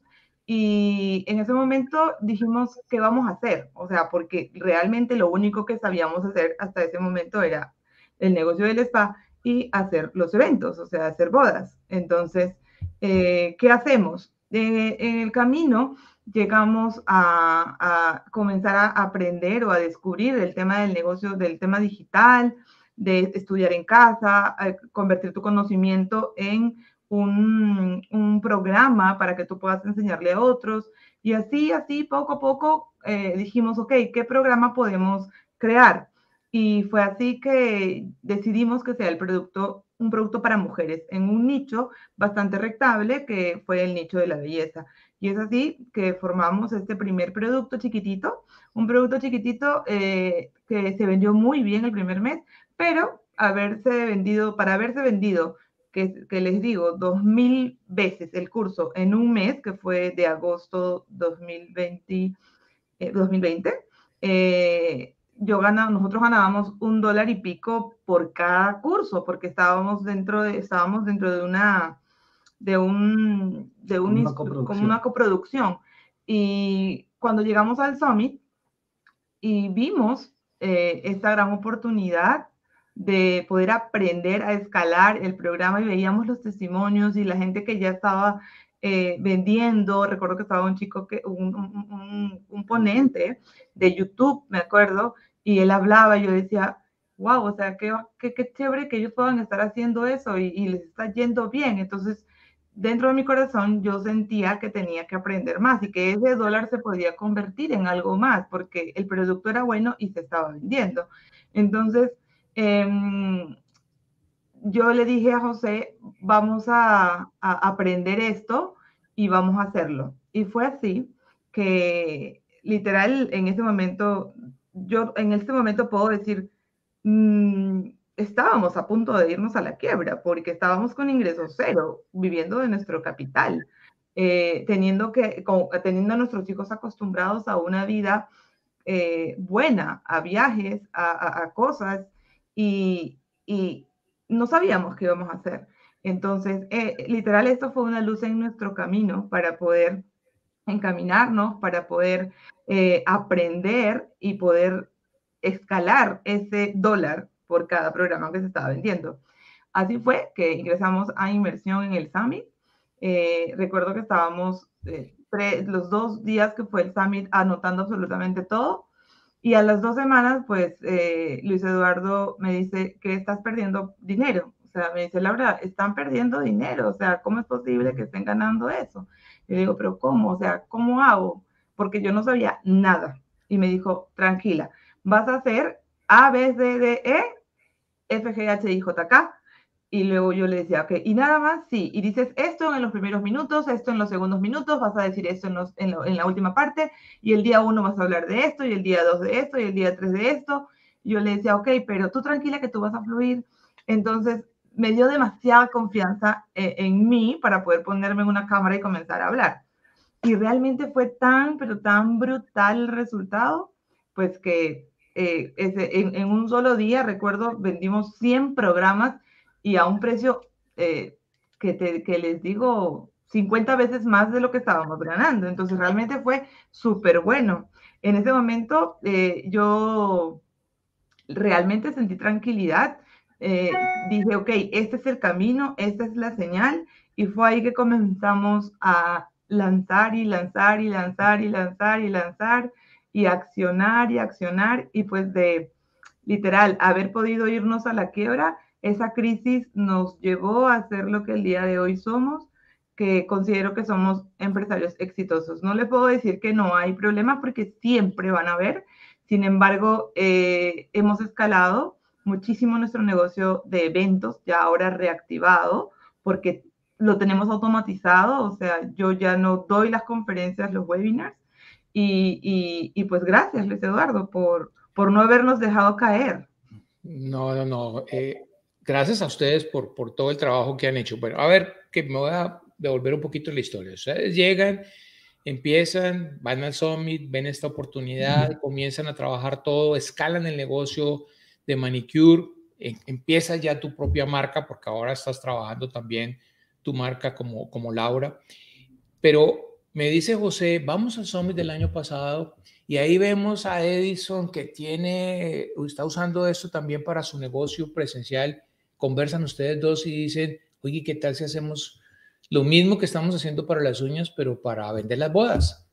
Y en ese momento dijimos, ¿qué vamos a hacer? O sea, porque realmente lo único que sabíamos hacer hasta ese momento era el negocio del spa y hacer los eventos, o sea, hacer bodas. Entonces, eh, ¿qué hacemos? Eh, en el camino llegamos a, a comenzar a aprender o a descubrir el tema del negocio, del tema digital, de estudiar en casa, convertir tu conocimiento en Un, un programa para que tú puedas enseñarle a otros, y así, así, poco a poco eh, dijimos, ok, ¿qué programa podemos crear? Y fue así que decidimos que sea el producto, un producto para mujeres, en un nicho bastante rentable, que fue el nicho de la belleza. Y es así que formamos este primer producto chiquitito, un producto chiquitito eh, que se vendió muy bien el primer mes, pero haberse vendido, para haberse vendido que, que les digo, dos mil veces el curso en un mes, que fue de agosto dos mil veinte, eh, dos mil veinte, eh, yo ganaba, nosotros ganábamos un dólar y pico por cada curso, porque estábamos dentro de, estábamos dentro de una, de un, de un,
una coproducción.
como una coproducción. Y cuando llegamos al Summit y vimos eh, esta gran oportunidad de poder aprender a escalar el programa, y veíamos los testimonios y la gente que ya estaba eh, vendiendo. Recuerdo que estaba un chico, que, un, un, un, un ponente de YouTube, me acuerdo, y él hablaba, y yo decía, wow, o sea, qué, qué, qué chévere que ellos puedan estar haciendo eso y, y les está yendo bien. Entonces, dentro de mi corazón yo sentía que tenía que aprender más y que ese dólar se podía convertir en algo más, porque el producto era bueno y se estaba vendiendo. Entonces, eh, yo le dije a José, vamos a, a aprender esto y vamos a hacerlo. Y fue así que literal en ese momento, yo en este momento puedo decir, mmm, estábamos a punto de irnos a la quiebra porque estábamos con ingresos cero, viviendo de nuestro capital, eh, teniendo, que, con, teniendo a nuestros hijos acostumbrados a una vida eh, buena, a viajes, a, a, a cosas, y, y, no sabíamos qué íbamos a hacer. Entonces, eh, literal, esto fue una luz en nuestro camino para poder encaminarnos, para poder eh, aprender y poder escalar ese dólar por cada programa que se estaba vendiendo. Así fue que ingresamos a inmersión en el Summit. Eh, recuerdo que estábamos eh, tres, los dos días que fue el Summit anotando absolutamente todo, y a las dos semanas, pues, eh, Luis Eduardo me dice que estás perdiendo dinero. O sea, me dice, Laura, están perdiendo dinero. O sea, ¿cómo es posible que estén ganando eso? Y le digo, pero ¿cómo? O sea, ¿cómo hago? Porque yo no sabía nada. Y me dijo, tranquila, vas a hacer A, B, C, D, E, F, G, H, I, J, K. Y luego yo le decía, ok, ¿y nada más? Sí. Y dices esto en los primeros minutos, esto en los segundos minutos, vas a decir esto en, los, en, lo, en la última parte, y el día uno vas a hablar de esto, y el día dos de esto, y el día tres de esto. Y yo le decía, ok, pero tú tranquila que tú vas a fluir. Entonces, me dio demasiada confianza eh, en mí para poder ponerme en una cámara y comenzar a hablar. Y realmente fue tan, pero tan brutal el resultado, pues que eh, ese, en, en un solo día, recuerdo, vendimos cien programas y a un precio eh, que, te, que les digo, cincuenta veces más de lo que estábamos ganando. Entonces realmente fue súper bueno. En ese momento eh, yo realmente sentí tranquilidad. Eh, dije, ok, este es el camino, esta es la señal, y fue ahí que comenzamos a lanzar y lanzar y lanzar y lanzar y lanzar y accionar y accionar, y pues de literal haber podido irnos a la quiebra, esa crisis nos llevó a ser lo que el día de hoy somos, que considero que somos empresarios exitosos. No les puedo decir que no hay problemas porque siempre van a haber. Sin embargo, eh, hemos escalado muchísimo nuestro negocio de eventos, ya ahora reactivado, porque lo tenemos automatizado. O sea, yo ya no doy las conferencias, los webinars, y, y, y pues gracias, Luis Eduardo, por, por no habernos dejado caer.
No, no, no. Eh, gracias a ustedes por, por todo el trabajo que han hecho. Bueno, a ver, que me voy a devolver un poquito la historia. Ustedes llegan, empiezan, van al Summit, ven esta oportunidad, comienzan a trabajar todo, escalan el negocio de manicure, eh, empiezas ya tu propia marca, porque ahora estás trabajando también tu marca como, como Laura. Pero me dice José, vamos al Summit del año pasado y ahí vemos a Edison que tiene, está usando esto también para su negocio presencial. Conversan ustedes dos y dicen, oye, ¿qué tal si hacemos lo mismo que estamos haciendo para las uñas, pero para vender las bodas?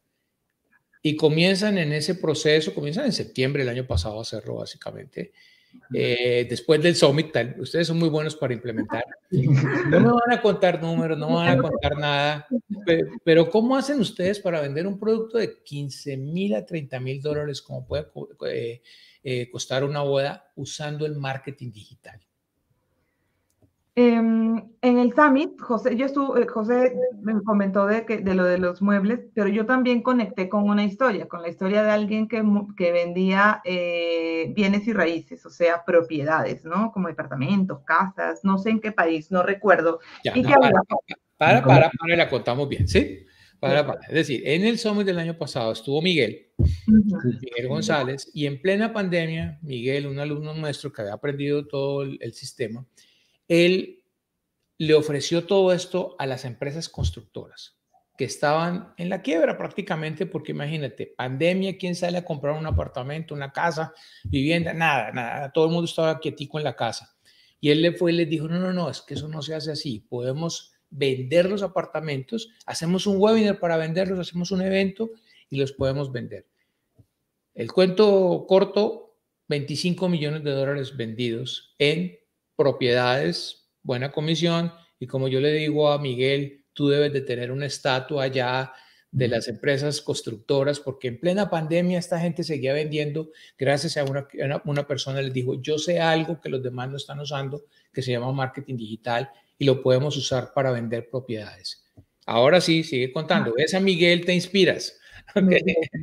Y comienzan en ese proceso, comienzan en septiembre del año pasado a hacerlo básicamente. Eh, después del Summit, tal, ustedes son muy buenos para implementar. No me van a contar números, no me van a contar nada, pero, pero ¿cómo hacen ustedes para vender un producto de quince mil a treinta mil dólares, como puede eh, eh, costar una boda, usando el marketing digital?
Eh, en el Summit, José, yo estuve, José me comentó de, que, de lo de los muebles, pero yo también conecté con una historia, con la historia de alguien que, que vendía eh, bienes y raíces, o sea, propiedades, ¿no? Como departamentos, casas, no sé en qué país, no recuerdo.
Ya,
y
no,
que
para,
había...
para, para, para, la contamos bien, ¿sí? Para, para. Es decir, en el Summit del año pasado estuvo Miguel,
Uh-huh.
Miguel González, y en plena pandemia, Miguel, un alumno nuestro que había aprendido todo el, el sistema, él le ofreció todo esto a las empresas constructoras que estaban en la quiebra prácticamente, porque imagínate, pandemia, ¿quién sale a comprar un apartamento, una casa, vivienda? Nada, nada, todo el mundo estaba quietico en la casa. Y él le fue y les dijo, no, no, no, es que eso no se hace así, podemos vender los apartamentos, hacemos un webinar para venderlos, hacemos un evento y los podemos vender. El cuento corto, veinticinco millones de dólares vendidos en propiedades, buena comisión, y como yo le digo a Miguel, tú debes de tener una estatua ya de las empresas constructoras, porque en plena pandemia esta gente seguía vendiendo gracias a una, una, una persona les dijo, yo sé algo que los demás no están usando, que se llama marketing digital, y lo podemos usar para vender propiedades. Ahora sí, sigue contando. ¿Ves a Miguel? Te inspiras. Okay.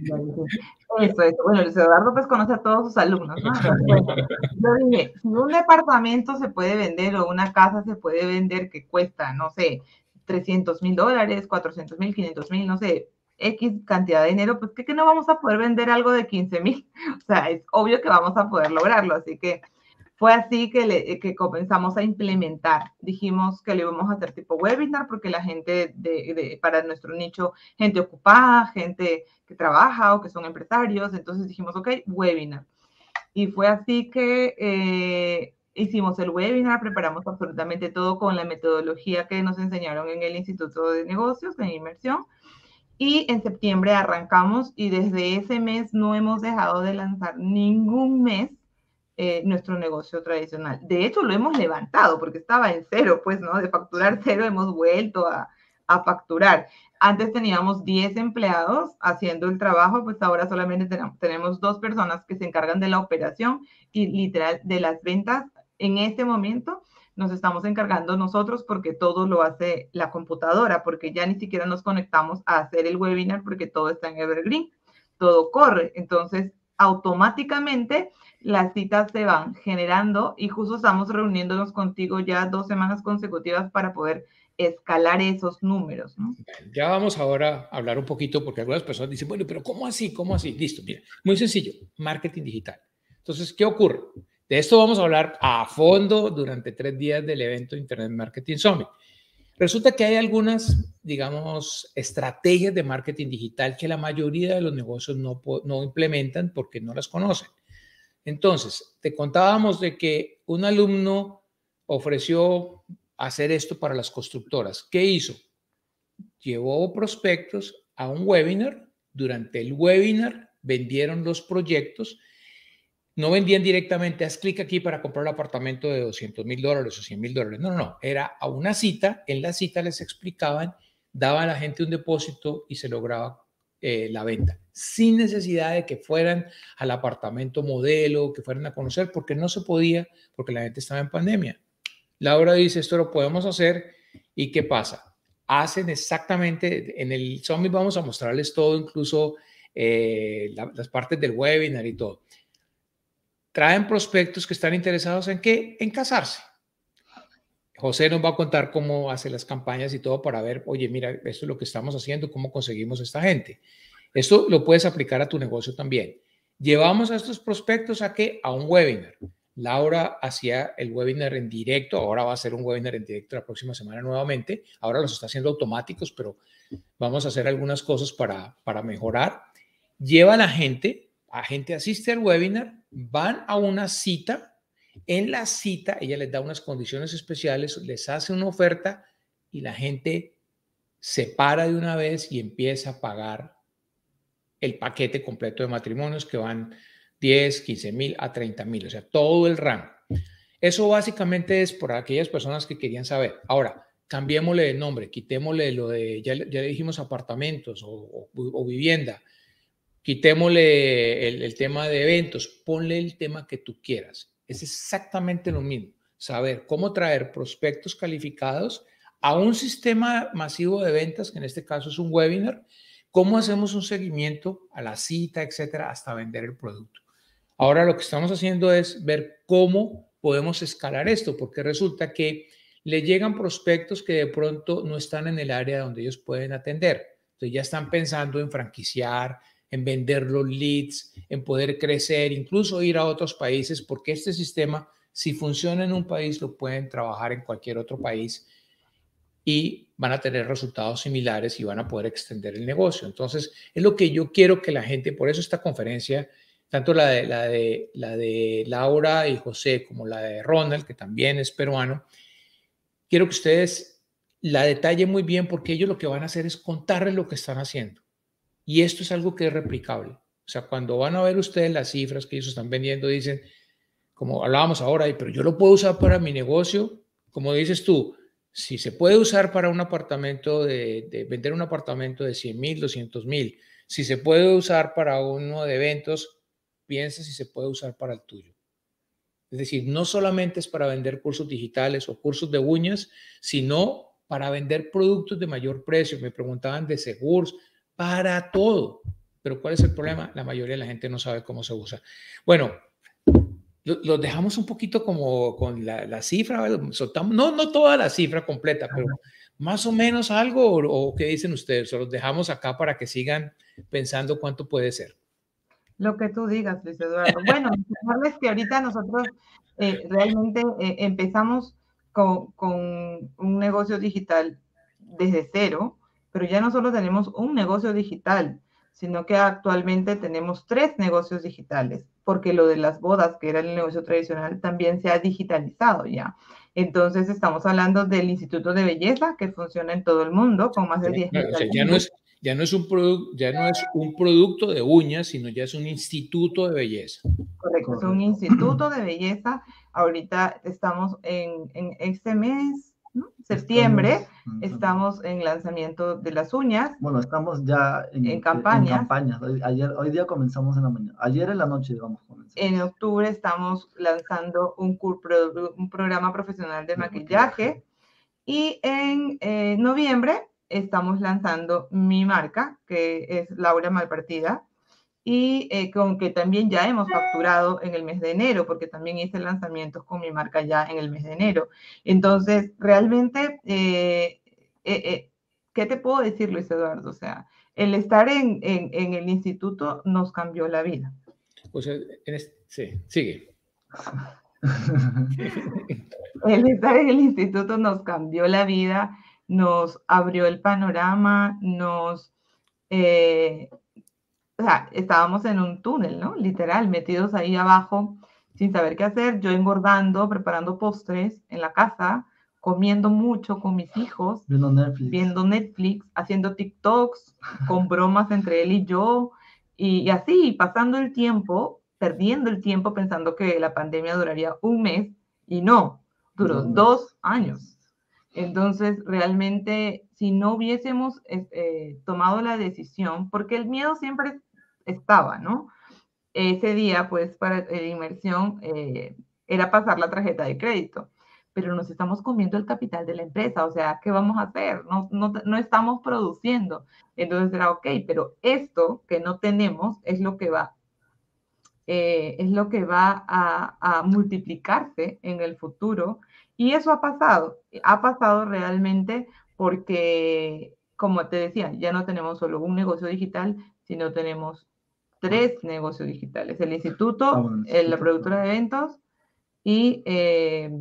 Eso, eso. Bueno, Luis Eduardo pues conoce a todos sus alumnos, ¿no? Bueno, yo dije, si un departamento se puede vender o una casa se puede vender que cuesta, no sé, trescientos mil dólares, cuatrocientos mil, quinientos mil, no sé, X cantidad de dinero, pues ¿qué que no vamos a poder vender algo de quince mil? O sea, es obvio que vamos a poder lograrlo, así que fue así que, le, que comenzamos a implementar. Dijimos que lo íbamos a hacer tipo webinar porque la gente, de, de, para nuestro nicho, gente ocupada, gente que trabaja o que son empresarios. Entonces dijimos, ok, webinar. Y fue así que eh, hicimos el webinar, preparamos absolutamente todo con la metodología que nos enseñaron en el Instituto de Negocios, en Inmersión. Y en septiembre arrancamos y desde ese mes no hemos dejado de lanzar ningún mes Eh, nuestro negocio tradicional. De hecho, lo hemos levantado porque estaba en cero, pues, ¿no? De facturar cero hemos vuelto a, a facturar. Antes teníamos diez empleados haciendo el trabajo, pues ahora solamente tenemos, tenemos dos personas que se encargan de la operación y literal de las ventas. En este momento nos estamos encargando nosotros porque todo lo hace la computadora, porque ya ni siquiera nos conectamos a hacer el webinar porque todo está en Evergreen, todo corre. Entonces, automáticamente las citas se van generando y justo estamos reuniéndonos contigo ya dos semanas consecutivas para poder escalar esos números, ¿no?
Ya vamos ahora a hablar un poquito porque algunas personas dicen, bueno, pero ¿cómo así? ¿Cómo así? Listo, mira, muy sencillo, marketing digital. Entonces, ¿qué ocurre? De esto vamos a hablar a fondo durante tres días del evento Internet Marketing Summit. Resulta que hay algunas, digamos, estrategias de marketing digital que la mayoría de los negocios no, no implementan porque no las conocen. Entonces, te contábamos de que un alumno ofreció hacer esto para las constructoras. ¿Qué hizo? Llevó prospectos a un webinar. Durante el webinar vendieron los proyectos. No vendían directamente, haz clic aquí para comprar un apartamento de doscientos mil dólares o cien mil dólares. No, no, no. Era a una cita. En la cita les explicaban, daban a la gente un depósito y se lograba eh, la venta, sin necesidad de que fueran al apartamento modelo, que fueran a conocer, porque no se podía, porque la gente estaba en pandemia. Laura dice, esto lo podemos hacer. ¿Y qué pasa? Hacen exactamente, en el Summit vamos a mostrarles todo, incluso eh, la, las partes del webinar y todo. Traen prospectos que están interesados en qué? En casarse. José nos va a contar cómo hace las campañas y todo para ver, oye, mira, esto es lo que estamos haciendo, cómo conseguimos esta gente. Esto lo puedes aplicar a tu negocio también. Llevamos a estos prospectos a qué? A un webinar. Laura hacía el webinar en directo, ahora va a hacer un webinar en directo la próxima semana nuevamente. Ahora los está haciendo automáticos, pero vamos a hacer algunas cosas para, para mejorar. Lleva a la gente, la gente asiste al webinar, van a una cita. En la cita, ella les da unas condiciones especiales, les hace una oferta y la gente se para de una vez y empieza a pagar el paquete completo de matrimonios que van diez, quince mil a treinta mil, o sea, todo el rango. Eso básicamente es por aquellas personas que querían saber. Ahora, cambiémosle de nombre, quitémosle lo de, ya, ya le dijimos apartamentos o, o, o vivienda, quitémosle el, el tema de eventos, ponle el tema que tú quieras. Es exactamente lo mismo. saber cómo traer prospectos calificados a un sistema masivo de ventas, que en este caso es un webinar, cómo hacemos un seguimiento a la cita, etcétera, hasta vender el producto. Ahora lo que estamos haciendo es ver cómo podemos escalar esto, porque resulta que le llegan prospectos que de pronto no están en el área donde ellos pueden atender. Entonces ya están pensando en franquiciar, en vender los leads, en poder crecer, incluso ir a otros países, porque este sistema, si funciona en un país, lo pueden trabajar en cualquier otro país y van a tener resultados similares y van a poder extender el negocio. Entonces, es lo que yo quiero que la gente, por eso esta conferencia, tanto la de, la de, la de Laura y José como la de Ronald, que también es peruano, quiero que ustedes la detallen muy bien, porque ellos lo que van a hacer es contarles lo que están haciendo. Y esto es algo que es replicable. O sea, cuando van a ver ustedes las cifras que ellos están vendiendo, dicen, como hablábamos ahora, pero yo lo puedo usar para mi negocio, como dices tú, si se puede usar para un apartamento, de, de vender un apartamento de cien mil, doscientos mil, si se puede usar para uno de eventos, piensa si se puede usar para el tuyo. Es decir, no solamente es para vender cursos digitales o cursos de uñas, sino para vender productos de mayor precio. Me preguntaban de seguros, para todo. Pero ¿cuál es el problema? La mayoría de la gente no sabe cómo se usa. Bueno, los dejamos un poquito como con la, la cifra, soltamos, no, no toda la cifra completa, pero más o menos algo, o, o ¿qué dicen ustedes? O los dejamos acá para que sigan pensando cuánto puede ser.
Lo que tú digas, Luis Eduardo. Bueno, es que ahorita nosotros eh, realmente eh, empezamos con, con un negocio digital desde cero, pero ya no solo tenemos un negocio digital, sino que actualmente tenemos tres negocios digitales, porque lo de las bodas, que era el negocio tradicional, también se ha digitalizado ya. Entonces estamos hablando del Instituto de Belleza, que funciona en todo el mundo, con más de diez mil.
O sea, ya no es, ya no es un producto, ya no es un producto de uñas, sino ya es un instituto de belleza.
Correcto, es un instituto de belleza. Ahorita estamos en, en este mes, ¿no? Septiembre, estamos, estamos en lanzamiento de las uñas.
Bueno, estamos ya en,
en campañas.
En campañas. Hoy, ayer, hoy día comenzamos en la mañana. Ayer en la noche, digamos, comenzamos.
En octubre estamos lanzando un, un programa profesional de, de maquillaje. maquillaje. Y en eh, noviembre estamos lanzando mi marca, que es Laura Malpartida, y eh, con que también ya hemos facturado en el mes de enero, porque también hice lanzamientos con mi marca ya en el mes de enero. Entonces, realmente, eh, eh, eh, ¿qué te puedo decir, Luis Eduardo? O sea, el estar en, en, en el instituto nos cambió la vida.
O sea, en este, sí, sigue.
El estar en el instituto nos cambió la vida, nos abrió el panorama, nos... Eh, o sea, estábamos en un túnel, ¿no? Literal, metidos ahí abajo, sin saber qué hacer, yo engordando, preparando postres en la casa, comiendo mucho con mis hijos,
viendo Netflix,
viendo Netflix, haciendo TikToks, con bromas entre él y yo, y, y así, pasando el tiempo, perdiendo el tiempo pensando que la pandemia duraría un mes, y no, duró no, dos años. Entonces, realmente, si no hubiésemos eh, tomado la decisión, porque el miedo siempre estaba, ¿no? Ese día, pues, para la inversión eh, era pasar la tarjeta de crédito, pero nos estamos comiendo el capital de la empresa, o sea, ¿qué vamos a hacer? No, no, no estamos produciendo. Entonces era, ok, pero esto que no tenemos es lo que va, eh, es lo que va a, a multiplicarse en el futuro. Y eso ha pasado, ha pasado realmente porque, como te decía, ya no tenemos solo un negocio digital, sino tenemos tres negocios digitales. El instituto, ah, bueno, el instituto, la productora de eventos y, eh,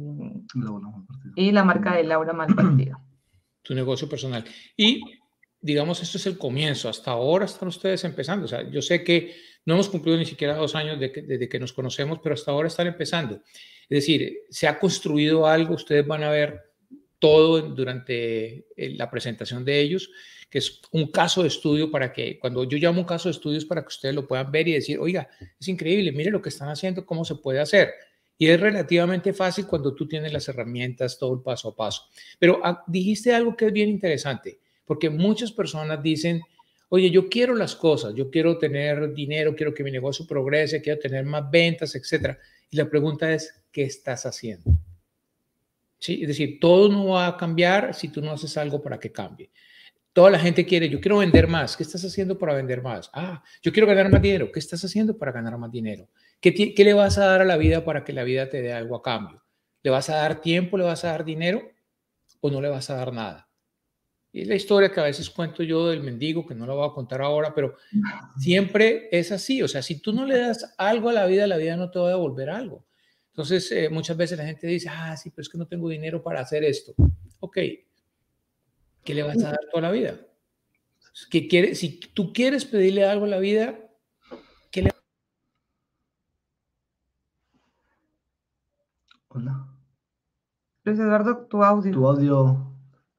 y la marca de Laura Malpartida.
Tu negocio personal. Y, digamos, esto es el comienzo. Hasta ahora están ustedes empezando. O sea, yo sé que no hemos cumplido ni siquiera dos años de que, desde que nos conocemos, pero hasta ahora están empezando. Es decir, se ha construido algo. Ustedes van a ver todo durante la presentación de ellos, que es un caso de estudio para que, cuando yo llamo un caso de estudios, para que ustedes lo puedan ver y decir, oiga, es increíble, mire lo que están haciendo, cómo se puede hacer. Y es relativamente fácil cuando tú tienes las herramientas, todo el paso a paso. Pero ah, dijiste algo que es bien interesante, porque muchas personas dicen, oye, yo quiero las cosas, yo quiero tener dinero, quiero que mi negocio progrese, quiero tener más ventas, etcétera. Y la pregunta es, ¿qué estás haciendo? ¿sí? Es decir, todo no va a cambiar si tú no haces algo para que cambie. Toda la gente quiere, yo quiero vender más. ¿Qué estás haciendo para vender más? Ah, yo quiero ganar más dinero. ¿Qué estás haciendo para ganar más dinero? ¿Qué, qué le vas a dar a la vida para que la vida te dé algo a cambio? ¿Le vas a dar tiempo? ¿Le vas a dar dinero? ¿O no le vas a dar nada? Y es la historia que a veces cuento yo del mendigo, que no la voy a contar ahora, pero siempre es así. O sea, si tú no le das algo a la vida, la vida no te va a devolver algo. Entonces, eh, muchas veces la gente dice, ah, sí, pero es que no tengo dinero para hacer esto. Ok, ¿qué le vas a dar toda la vida? ¿Qué quiere, si tú quieres pedirle algo a la vida, ¿qué le...
Hola.
Luis Eduardo, tu audio.
Tu audio.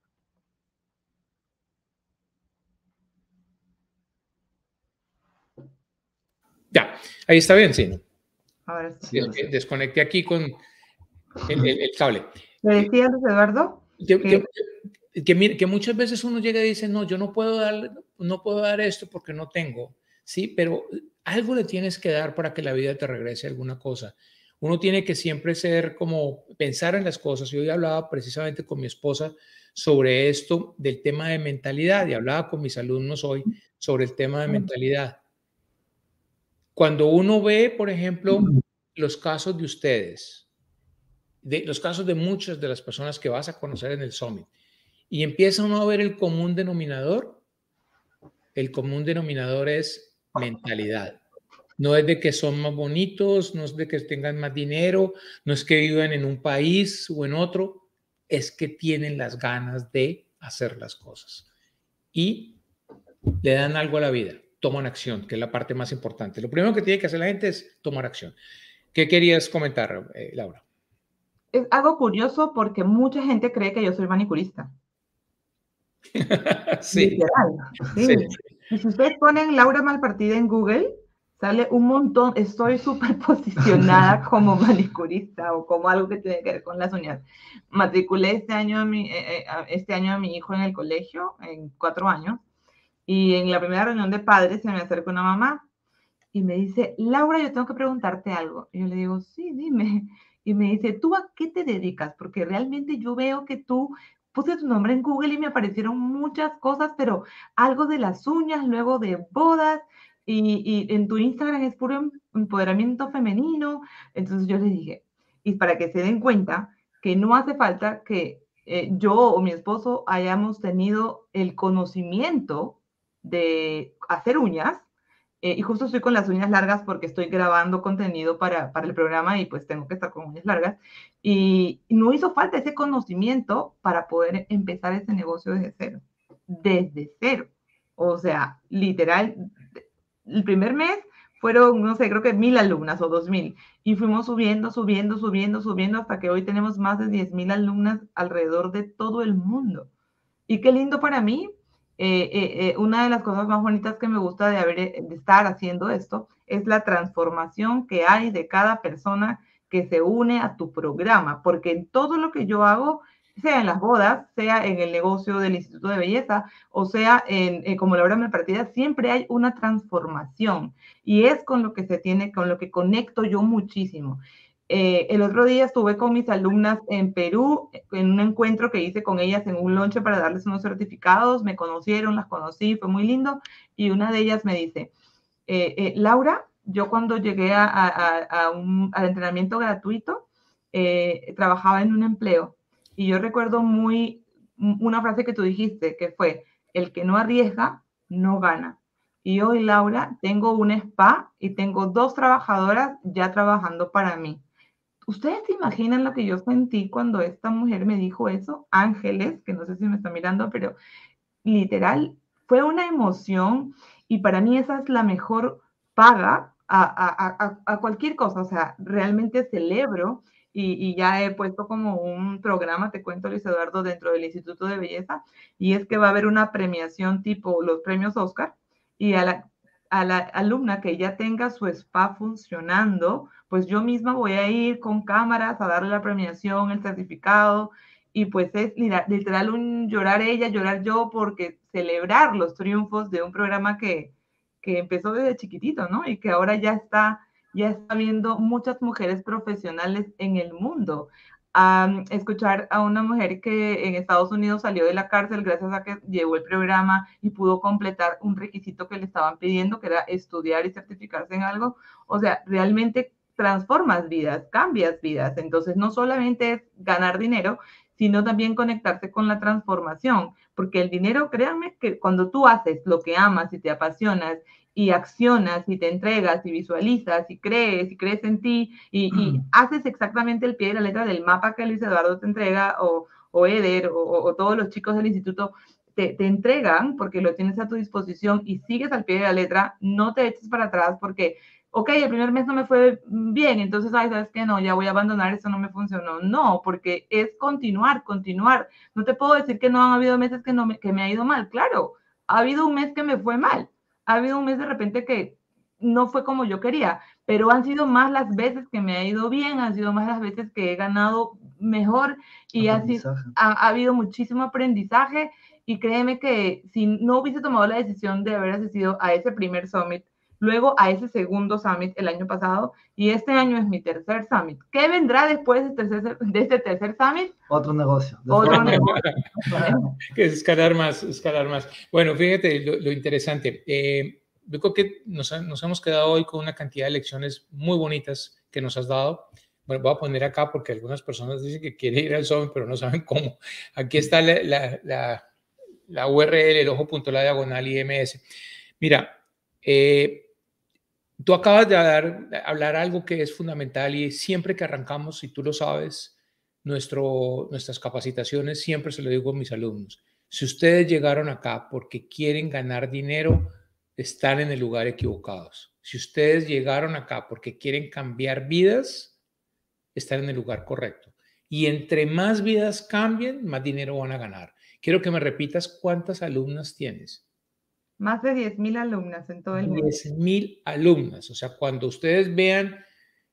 Ya, ahí está bien, sí, ¿no?
Ahora sí.
Sí, ahora sí.
Desconecté aquí con el, el, el cable.
¿Le decía Luis Eduardo?
Que,
que,
que, que, que muchas veces uno llega y dice, no, yo no puedo dar, no puedo dar esto porque no tengo, ¿sí? Pero algo le tienes que dar para que la vida te regrese alguna cosa. Uno tiene que siempre ser como pensar en las cosas. Yo hoy hablaba precisamente con mi esposa sobre esto del tema de mentalidad y hablaba con mis alumnos hoy sobre el tema de mentalidad. Cuando uno ve, por ejemplo, los casos de ustedes, de los casos de muchas de las personas que vas a conocer en el Summit, y empieza uno a ver el común denominador, el común denominador es mentalidad. No es de que son más bonitos, no es de que tengan más dinero, no es que vivan en un país o en otro, es que tienen las ganas de hacer las cosas. Y le dan algo a la vida, toman acción, que es la parte más importante. Lo primero que tiene que hacer la gente es tomar acción. ¿Qué querías comentar, eh, Laura?
Es algo curioso porque mucha gente cree que yo soy manicurista.
Sí.
Literal. Sí. Sí. Y si ustedes ponen Laura Malpartida en Google, sale un montón. Estoy súper posicionada como manicurista o como algo que tiene que ver con las uñas. Matriculé este año a mi, eh, este año a mi hijo en el colegio, en cuatro años, y en la primera reunión de padres se me acerca una mamá y me dice, Laura, yo tengo que preguntarte algo. Y yo le digo, sí, dime. Y me dice, ¿tú a qué te dedicas? Porque realmente yo veo que tú puse tu nombre en Google y me aparecieron muchas cosas, pero algo de las uñas, luego de bodas, y, y en tu Instagram es puro empoderamiento femenino. Entonces yo le dije, y para que se den cuenta que no hace falta que eh, yo o mi esposo hayamos tenido el conocimiento de hacer uñas, eh, y justo estoy con las uñas largas porque estoy grabando contenido para, para el programa y pues tengo que estar con uñas largas. Y no hizo falta ese conocimiento para poder empezar ese negocio desde cero. Desde cero. O sea, literal, el primer mes fueron, no sé, creo que mil alumnas o dos mil. Y fuimos subiendo, subiendo, subiendo, subiendo hasta que hoy tenemos más de diez mil alumnas alrededor de todo el mundo. Y qué lindo para mí. Eh, eh, eh, una de las cosas más bonitas que me gusta de, haber, de estar haciendo esto es la transformación que hay de cada persona que se une a tu programa, porque en todo lo que yo hago, sea en las bodas, sea en el negocio del Instituto de Belleza, o sea en, en como Laura Malpartida, siempre hay una transformación y es con lo que se tiene, con lo que conecto yo muchísimo. Eh, el otro día estuve con mis alumnas en Perú en un encuentro que hice con ellas en un lunch para darles unos certificados. Me conocieron, las conocí, fue muy lindo. Y una de ellas me dice, eh, eh, Laura, yo cuando llegué a, a, a un, al entrenamiento gratuito, eh, trabajaba en un empleo. Y yo recuerdo muy una frase que tú dijiste, que fue, el que no arriesga, no gana. Y hoy, Laura, tengo un spa y tengo dos trabajadoras ya trabajando para mí. ¿Ustedes se imaginan lo que yo sentí cuando esta mujer me dijo eso? Ángeles, que no sé si me está mirando, pero literal, fue una emoción y para mí esa es la mejor paga a, a, a, a cualquier cosa. O sea, realmente celebro y, y ya he puesto como un programa, te cuento, Luis Eduardo, dentro del Instituto de Belleza, y es que va a haber una premiación tipo los premios Oscar y a la, a la alumna que ya tenga su spa funcionando, pues yo misma voy a ir con cámaras a darle la premiación, el certificado, y pues es literal un llorar ella, llorar yo, porque celebrar los triunfos de un programa que, que empezó desde chiquitito, ¿no? Y que ahora ya está, ya está viendo muchas mujeres profesionales en el mundo. a escuchar a una mujer que en Estados Unidos salió de la cárcel gracias a que llevó el programa y pudo completar un requisito que le estaban pidiendo, que era estudiar y certificarse en algo. O sea, realmente transformas vidas, cambias vidas. Entonces, no solamente es ganar dinero, sino también conectarse con la transformación, porque el dinero, créanme que cuando tú haces lo que amas y te apasionas y accionas y te entregas y visualizas y crees y crees en ti y, y mm. haces exactamente el pie de la letra del mapa que Luis Eduardo te entrega o, o Eder o, o todos los chicos del instituto te, te entregan porque lo tienes a tu disposición y sigues al pie de la letra, no te eches para atrás porque ok, el primer mes no me fue bien, entonces, ay, ¿sabes qué? No, ya voy a abandonar, esto no me funcionó. No, porque es continuar, continuar. No te puedo decir que no han habido meses que, no me, que me ha ido mal. Claro, ha habido un mes que me fue mal. Ha habido un mes de repente que no fue como yo quería, pero han sido más las veces que me ha ido bien, han sido más las veces que he ganado mejor y ha, sido, ha, ha habido muchísimo aprendizaje y créeme que si no hubiese tomado la decisión de haber asistido a ese primer summit, luego a ese segundo summit el año pasado y este año es mi tercer summit. ¿Qué vendrá después de, tercer, de este tercer summit?
Otro negocio.
Otro negocio.
Que es escalar más, escalar más. Bueno, fíjate lo, lo interesante. Eh, yo creo que nos, nos hemos quedado hoy con una cantidad de lecciones muy bonitas que nos has dado. Bueno, voy a poner acá porque algunas personas dicen que quieren ir al summit, pero no saben cómo. Aquí está la, la, la, la U R L, el ojo punto la diagonal I M S. Mira, eh, tú acabas de dar, hablar algo que es fundamental y siempre que arrancamos, y tú lo sabes, nuestro, nuestras capacitaciones, siempre se lo digo a mis alumnos, si ustedes llegaron acá porque quieren ganar dinero, están en el lugar equivocados. Si ustedes llegaron acá porque quieren cambiar vidas, están en el lugar correcto. Y entre más vidas cambien, más dinero van a ganar. Quiero que me repitas cuántas alumnas tienes.
Más de diez mil alumnas en todo el mundo.
diez mil alumnas. O sea, cuando ustedes vean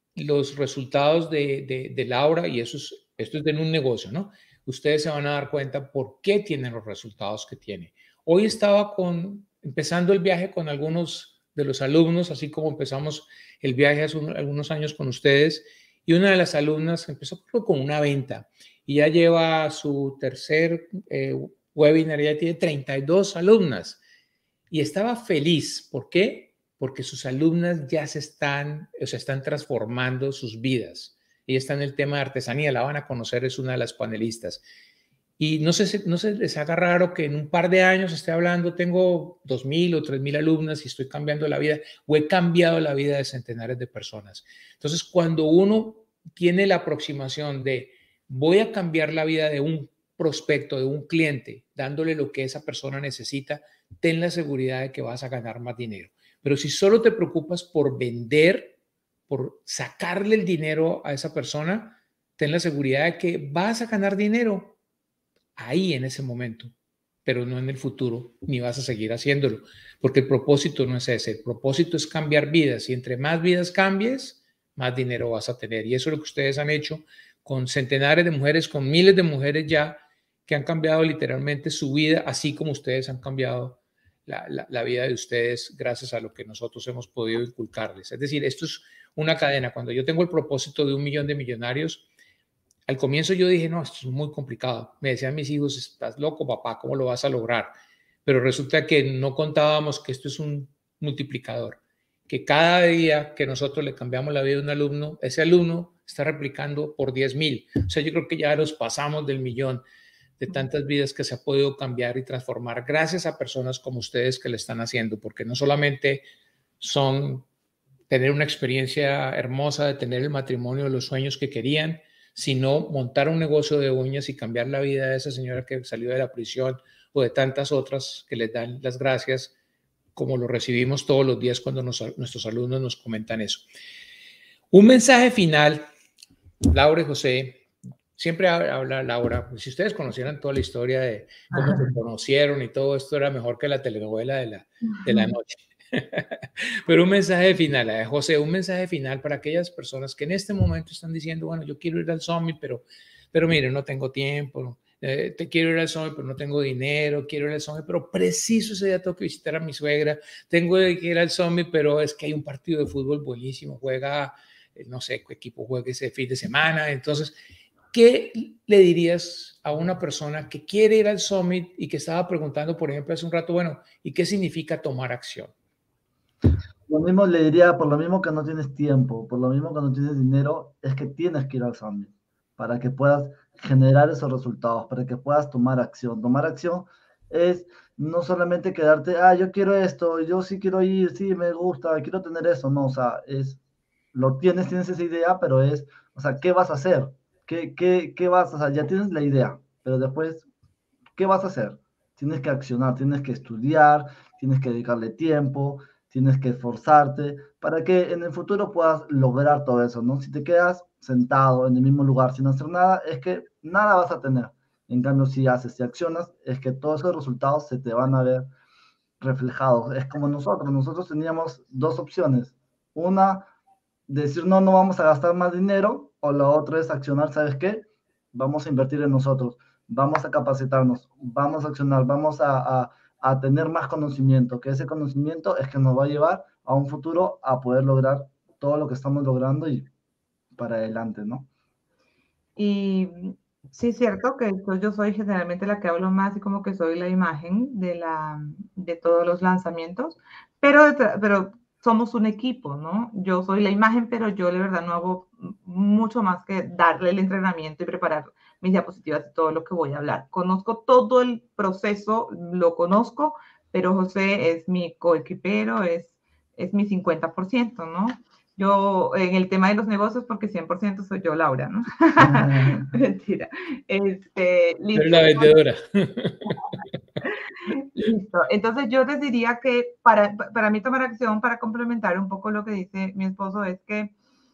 los resultados de, de, de Laura, y eso es, esto es de un negocio, ¿no? Ustedes se van a dar cuenta por qué tienen los resultados que tiene. Hoy estaba con, empezando el viaje con algunos de los alumnos, así como empezamos el viaje hace un, algunos años con ustedes, y una de las alumnas empezó con una venta y ya lleva su tercer eh, webinar, ya tiene treinta y dos alumnas. Y estaba feliz. ¿Por qué? Porque sus alumnas ya se están, o sea, están transformando sus vidas. Ella está en el tema de artesanía, la van a conocer, es una de las panelistas. Y no se, no se les haga raro que en un par de años esté hablando, tengo dos mil o tres mil alumnas y estoy cambiando la vida, o he cambiado la vida de centenares de personas. Entonces, cuando uno tiene la aproximación de voy a cambiar la vida de un prospecto, de un cliente, dándole lo que esa persona necesita, ten la seguridad de que vas a ganar más dinero. Pero si solo te preocupas por vender, por sacarle el dinero a esa persona, ten la seguridad de que vas a ganar dinero ahí en ese momento, pero no en el futuro, ni vas a seguir haciéndolo, porque el propósito no es ese. El propósito es cambiar vidas y entre más vidas cambies, más dinero vas a tener. Y eso es lo que ustedes han hecho con centenares de mujeres, con miles de mujeres ya que han cambiado literalmente su vida, así como ustedes han cambiado la, la, la vida de ustedes gracias a lo que nosotros hemos podido inculcarles. Es decir, esto es una cadena. Cuando yo tengo el propósito de un millón de millonarios, al comienzo yo dije, no, esto es muy complicado. Me decían mis hijos, estás loco, papá, ¿cómo lo vas a lograr? Pero resulta que no contábamos que esto es un multiplicador, que cada día que nosotros le cambiamos la vida a un alumno, ese alumno está replicando por diez mil. O sea, yo creo que ya nos pasamos del millón de tantas vidas que se ha podido cambiar y transformar gracias a personas como ustedes que le están haciendo, porque no solamente son tener una experiencia hermosa de tener el matrimonio de los sueños que querían, sino montar un negocio de uñas y cambiar la vida de esa señora que salió de la prisión o de tantas otras que les dan las gracias, como lo recibimos todos los días cuando nos, nuestros alumnos nos comentan eso. Un mensaje final, Laura y José. Siempre habla Laura, si ustedes conocieran toda la historia de cómo se conocieron y todo esto era mejor que la telenovela de la, de la noche. Pero un mensaje final, eh, José, un mensaje final para aquellas personas que en este momento están diciendo, bueno, yo quiero ir al Summit, pero, pero mire, no tengo tiempo, eh, te quiero ir al Summit, pero no tengo dinero, quiero ir al Summit, pero preciso ese día tengo que visitar a mi suegra, tengo que ir al Summit, pero es que hay un partido de fútbol buenísimo, juega, no sé qué equipo juega ese fin de semana, entonces... ¿qué le dirías a una persona que quiere ir al Summit y que estaba preguntando, por ejemplo, hace un rato, bueno, ¿y qué significa tomar acción?
Lo mismo le diría, por lo mismo que no tienes tiempo, por lo mismo que no tienes dinero, es que tienes que ir al Summit para que puedas generar esos resultados, para que puedas tomar acción. Tomar acción es no solamente quedarte, ah, yo quiero esto, yo sí quiero ir, sí, me gusta, quiero tener eso, no, o sea, es, lo tienes, tienes esa idea, pero es, o sea, ¿qué vas a hacer? ¿Qué, qué, qué vas, o sea, ya tienes la idea, pero después, ¿qué vas a hacer? Tienes que accionar, tienes que estudiar, tienes que dedicarle tiempo, tienes que esforzarte para que en el futuro puedas lograr todo eso, ¿no? Si te quedas sentado en el mismo lugar sin hacer nada, es que nada vas a tener. En cambio, si haces, si accionas, es que todos esos resultados se te van a ver reflejados. Es como nosotros, nosotros teníamos dos opciones. Una, decir, no, no vamos a gastar más dinero, o la otra es accionar, ¿sabes qué? Vamos a invertir en nosotros, vamos a capacitarnos, vamos a accionar, vamos a, a, a tener más conocimiento, que ese conocimiento es que nos va a llevar a un futuro a poder lograr todo lo que estamos logrando y para adelante, ¿no?
Y sí es cierto que pues, yo soy generalmente la que hablo más y como que soy la imagen de, la, de todos los lanzamientos, pero, pero somos un equipo, ¿no? Yo soy la imagen, pero yo de verdad no hago mucho más que darle el entrenamiento y preparar mis diapositivas y todo lo que voy a hablar. Conozco todo el proceso, lo conozco, pero José es mi coequipero, es, es mi cincuenta por ciento, ¿no? Yo en el tema de los negocios, porque cien por ciento soy yo, Laura, ¿no? Mentira. Este, listo.
Pero la vendedora.
Listo. Entonces yo les diría que para, para mí tomar acción, para complementar un poco lo que dice mi esposo, es que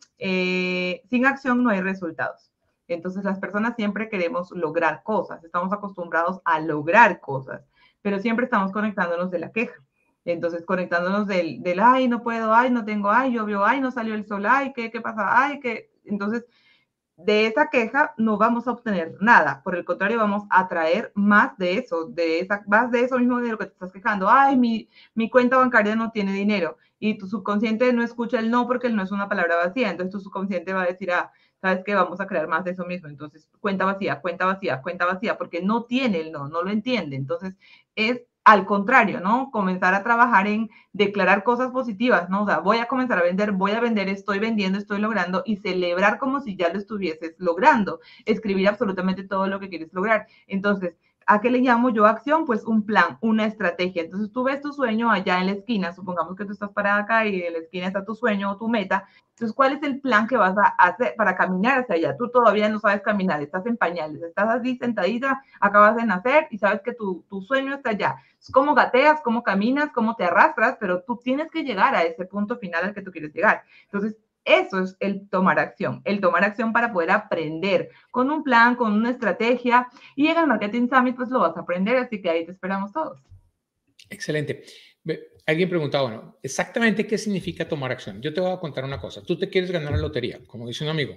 eh, sin acción no hay resultados. Entonces las personas siempre queremos lograr cosas, estamos acostumbrados a lograr cosas, pero siempre estamos conectándonos de la queja. Entonces, conectándonos del, del, ay, no puedo, ay, no tengo, ay, llovió, ay, no salió el sol, ay, ¿qué, qué pasa? Ay, ¿qué? Entonces, de esa queja no vamos a obtener nada. Por el contrario, vamos a traer más de eso, de esa, más de eso mismo de lo que te estás quejando. Ay, mi, mi cuenta bancaria no tiene dinero. Y tu subconsciente no escucha el no porque el no es una palabra vacía. Entonces, tu subconsciente va a decir, ah, ¿sabes qué? Vamos a crear más de eso mismo. Entonces, cuenta vacía, cuenta vacía, cuenta vacía, porque no tiene el no, no lo entiende. Entonces, es al contrario, ¿no? Comenzar a trabajar en declarar cosas positivas, ¿no? O sea, voy a comenzar a vender, voy a vender, estoy vendiendo, estoy logrando y celebrar como si ya lo estuvieses logrando. Escribir absolutamente todo lo que quieres lograr. Entonces, ¿a qué le llamo yo acción? Pues un plan, una estrategia. Entonces, tú ves tu sueño allá en la esquina, supongamos que tú estás parada acá y en la esquina está tu sueño o tu meta. Entonces, ¿cuál es el plan que vas a hacer para caminar hacia allá? Tú todavía no sabes caminar, estás en pañales, estás así sentadita, acabas de nacer y sabes que tu, tu sueño está allá. Cómo gateas, cómo caminas, cómo te arrastras, pero tú tienes que llegar a ese punto final al que tú quieres llegar. Entonces, eso es el tomar acción, el tomar acción para poder aprender con un plan, con una estrategia, y en el Marketing Summit pues lo vas a aprender, así que ahí te esperamos todos.
Excelente. Alguien preguntaba, bueno, exactamente qué significa tomar acción. Yo te voy a contar una cosa. Tú te quieres ganar la lotería, como dice un amigo.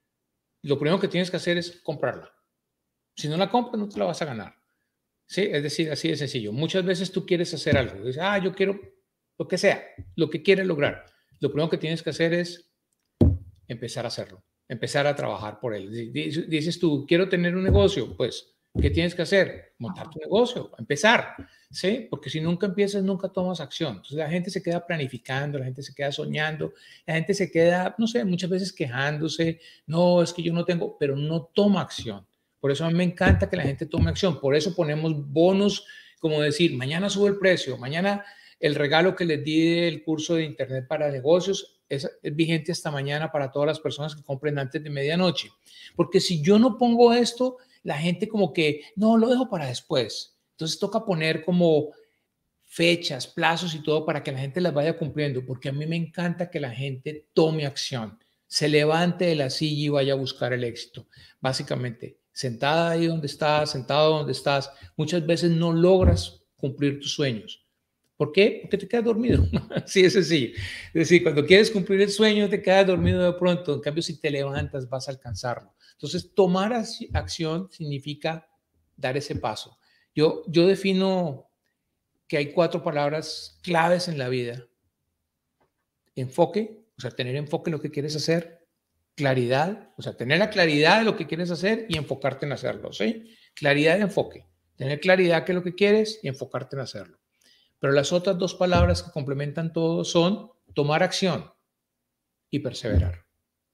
Lo primero que tienes que hacer es comprarla. Si no la compras, no te la vas a ganar. Sí, es decir, así de sencillo. Muchas veces tú quieres hacer algo. Dices, ah, yo quiero lo que sea, lo que quieres lograr. Lo primero que tienes que hacer es empezar a hacerlo, empezar a trabajar por él. Dices tú, quiero tener un negocio, pues, ¿qué tienes que hacer? Montar tu negocio, empezar, ¿sí? Porque si nunca empiezas, nunca tomas acción. Entonces la gente se queda planificando, la gente se queda soñando, la gente se queda, no sé, muchas veces quejándose, no, es que yo no tengo, pero no toma acción. Por eso a mí me encanta que la gente tome acción. Por eso ponemos bonos, como decir, mañana sube el precio, mañana el regalo que les di del curso de Internet para negocios es, es vigente hasta mañana para todas las personas que compren antes de medianoche. Porque si yo no pongo esto, la gente como que, no, lo dejo para después. Entonces toca poner como fechas, plazos y todo para que la gente las vaya cumpliendo, porque a mí me encanta que la gente tome acción, se levante de la silla y vaya a buscar el éxito. Básicamente, sentada ahí donde estás, sentado donde estás, muchas veces no logras cumplir tus sueños. ¿Por qué? Porque te quedas dormido. Así es sencillo. Es decir, cuando quieres cumplir el sueño, te quedas dormido de pronto. En cambio, si te levantas, vas a alcanzarlo. Entonces, tomar acción significa dar ese paso. Yo, yo defino que hay cuatro palabras claves en la vida. Enfoque, o sea, tener enfoque en lo que quieres hacer. Claridad, o sea, tener la claridad de lo que quieres hacer y enfocarte en hacerlo, ¿sí? Claridad de enfoque. Tener claridad de lo que quieres y enfocarte en hacerlo. Pero las otras dos palabras que complementan todo son tomar acción y perseverar.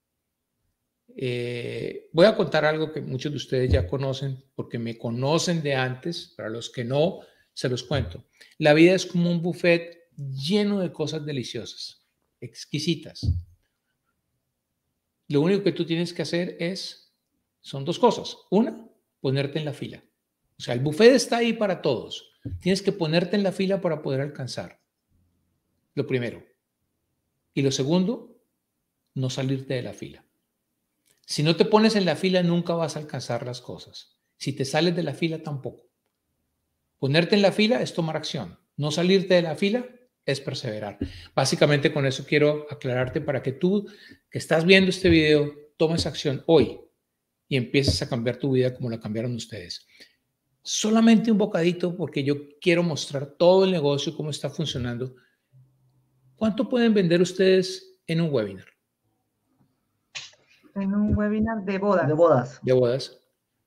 Eh, voy a contar algo que muchos de ustedes ya conocen porque me conocen de antes. Para los que no, se los cuento. La vida es como un buffet lleno de cosas deliciosas, exquisitas. Lo único que tú tienes que hacer es, son dos cosas. Una, ponerte en la fila. O sea, el buffet está ahí para todos. Tienes que ponerte en la fila para poder alcanzar. Lo primero. Y lo segundo, no salirte de la fila. Si no te pones en la fila, nunca vas a alcanzar las cosas. Si te sales de la fila, tampoco. Ponerte en la fila es tomar acción. No salirte de la fila es perseverar. Básicamente con eso quiero aclararte para que tú que estás viendo este video tomes acción hoy y empieces a cambiar tu vida como la cambiaron ustedes. Solamente un bocadito porque yo quiero mostrar todo el negocio, cómo está funcionando. ¿Cuánto pueden vender ustedes en un webinar?
En un webinar de bodas.
De bodas.
De bodas.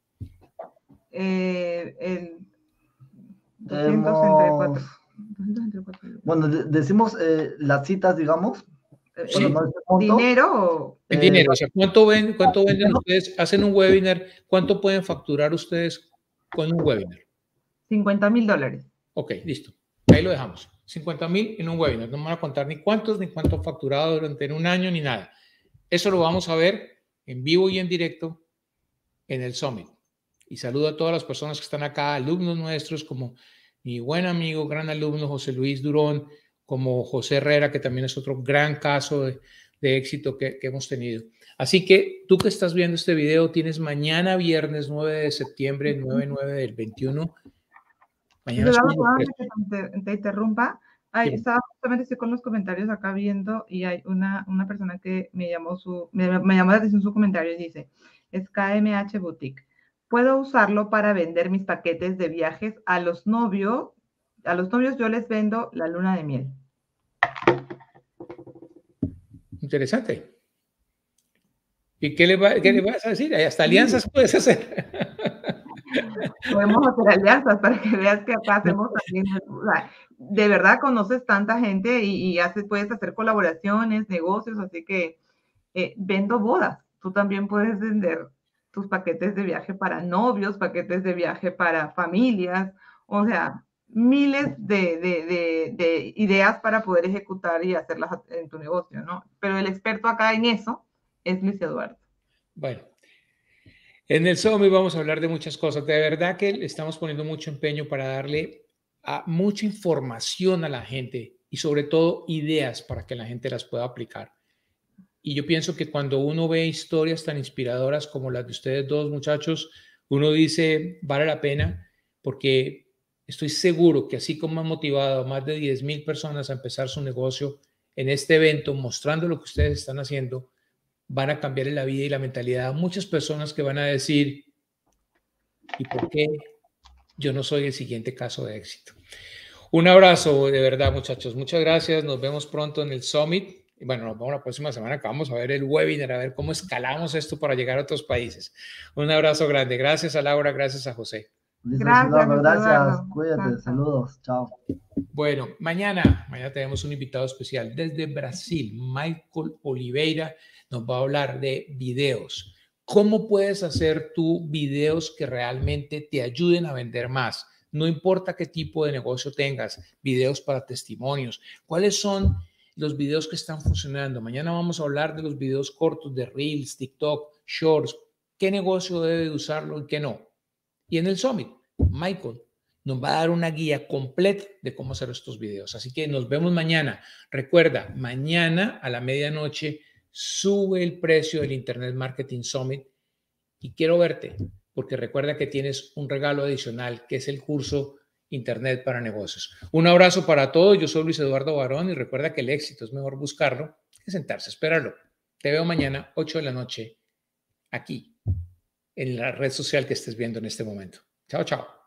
Eh, el
doscientos entre cuatro. Bueno, de, decimos eh, las citas, digamos.
Sí. No ¿Dinero o...?
En eh, dinero, o sea, ¿cuánto, ven, cuánto venden ustedes? Hacen un webinar, ¿cuánto pueden facturar ustedes con un webinar?
cincuenta mil dólares.
Ok, listo. Ahí lo dejamos. cincuenta mil en un webinar. No me van a contar ni cuántos, ni cuánto han facturado durante un año, ni nada. Eso lo vamos a ver en vivo y en directo en el Summit. Y saludo a todas las personas que están acá, alumnos nuestros, como mi buen amigo, gran alumno José Luis Durón, como José Herrera, que también es otro gran caso de, de éxito que, que hemos tenido. Así que tú que estás viendo este video, tienes mañana viernes nueve de septiembre, nueve nueve del veintiuno. Mañana es
que te, te interrumpa. Ay, sí. Estaba justamente estoy con los comentarios acá viendo y hay una, una persona que me llamó, su, me, me llamó la atención su comentario y dice, es K M H Boutique. ¿Puedo usarlo para vender mis paquetes de viajes a los novios? A los novios yo les vendo la luna de miel.
Interesante. ¿Y qué le, va, qué le vas a decir? Hasta alianzas puedes hacer.
Podemos hacer alianzas para que veas que acá hacemos también. De verdad conoces tanta gente y, y haces, puedes hacer colaboraciones, negocios, así que eh, vendo bodas. Tú también puedes vender tus paquetes de viaje para novios, paquetes de viaje para familias, o sea, miles de, de, de, de ideas para poder ejecutar y hacerlas en tu negocio, ¿no? Pero el experto acá en eso es Luis Eduardo.
Bueno, en el Summit vamos a hablar de muchas cosas. De verdad que le estamos poniendo mucho empeño para darle a mucha información a la gente y sobre todo ideas para que la gente las pueda aplicar. Y yo pienso que cuando uno ve historias tan inspiradoras como las de ustedes dos, muchachos, uno dice, vale la pena, porque estoy seguro que así como han motivado a más de diez mil personas a empezar su negocio en este evento, mostrando lo que ustedes están haciendo, van a cambiar la vida y la mentalidad a muchas personas que van a decir, ¿y por qué yo no soy el siguiente caso de éxito? Un abrazo de verdad, muchachos. Muchas gracias. Nos vemos pronto en el Summit. Bueno, nos vemos la próxima semana que vamos a ver el webinar, a ver cómo escalamos esto para llegar a otros países. Un abrazo grande. Gracias a Laura, gracias a José.
Gracias, gracias. gracias. Cuídate, chao. Saludos. Chao.
Bueno, mañana, mañana tenemos un invitado especial desde Brasil. Michael Oliveira nos va a hablar de videos. ¿Cómo puedes hacer tú videos que realmente te ayuden a vender más? No importa qué tipo de negocio tengas, videos para testimonios. ¿Cuáles son los videos que están funcionando? Mañana vamos a hablar de los videos cortos de Reels, TikTok, Shorts. ¿Qué negocio debe usarlo y qué no? Y en el Summit, Michael nos va a dar una guía completa de cómo hacer estos videos. Así que nos vemos mañana. Recuerda, mañana a la medianoche sube el precio del Internet Marketing Summit y quiero verte, porque recuerda que tienes un regalo adicional, que es el curso Internet para Negocios. Un abrazo para todos. Yo soy Luis Eduardo Barón y recuerda que el éxito es mejor buscarlo que sentarse a esperarlo. Te veo mañana, ocho de la noche, aquí, en la red social que estés viendo en este momento. Chao, chao.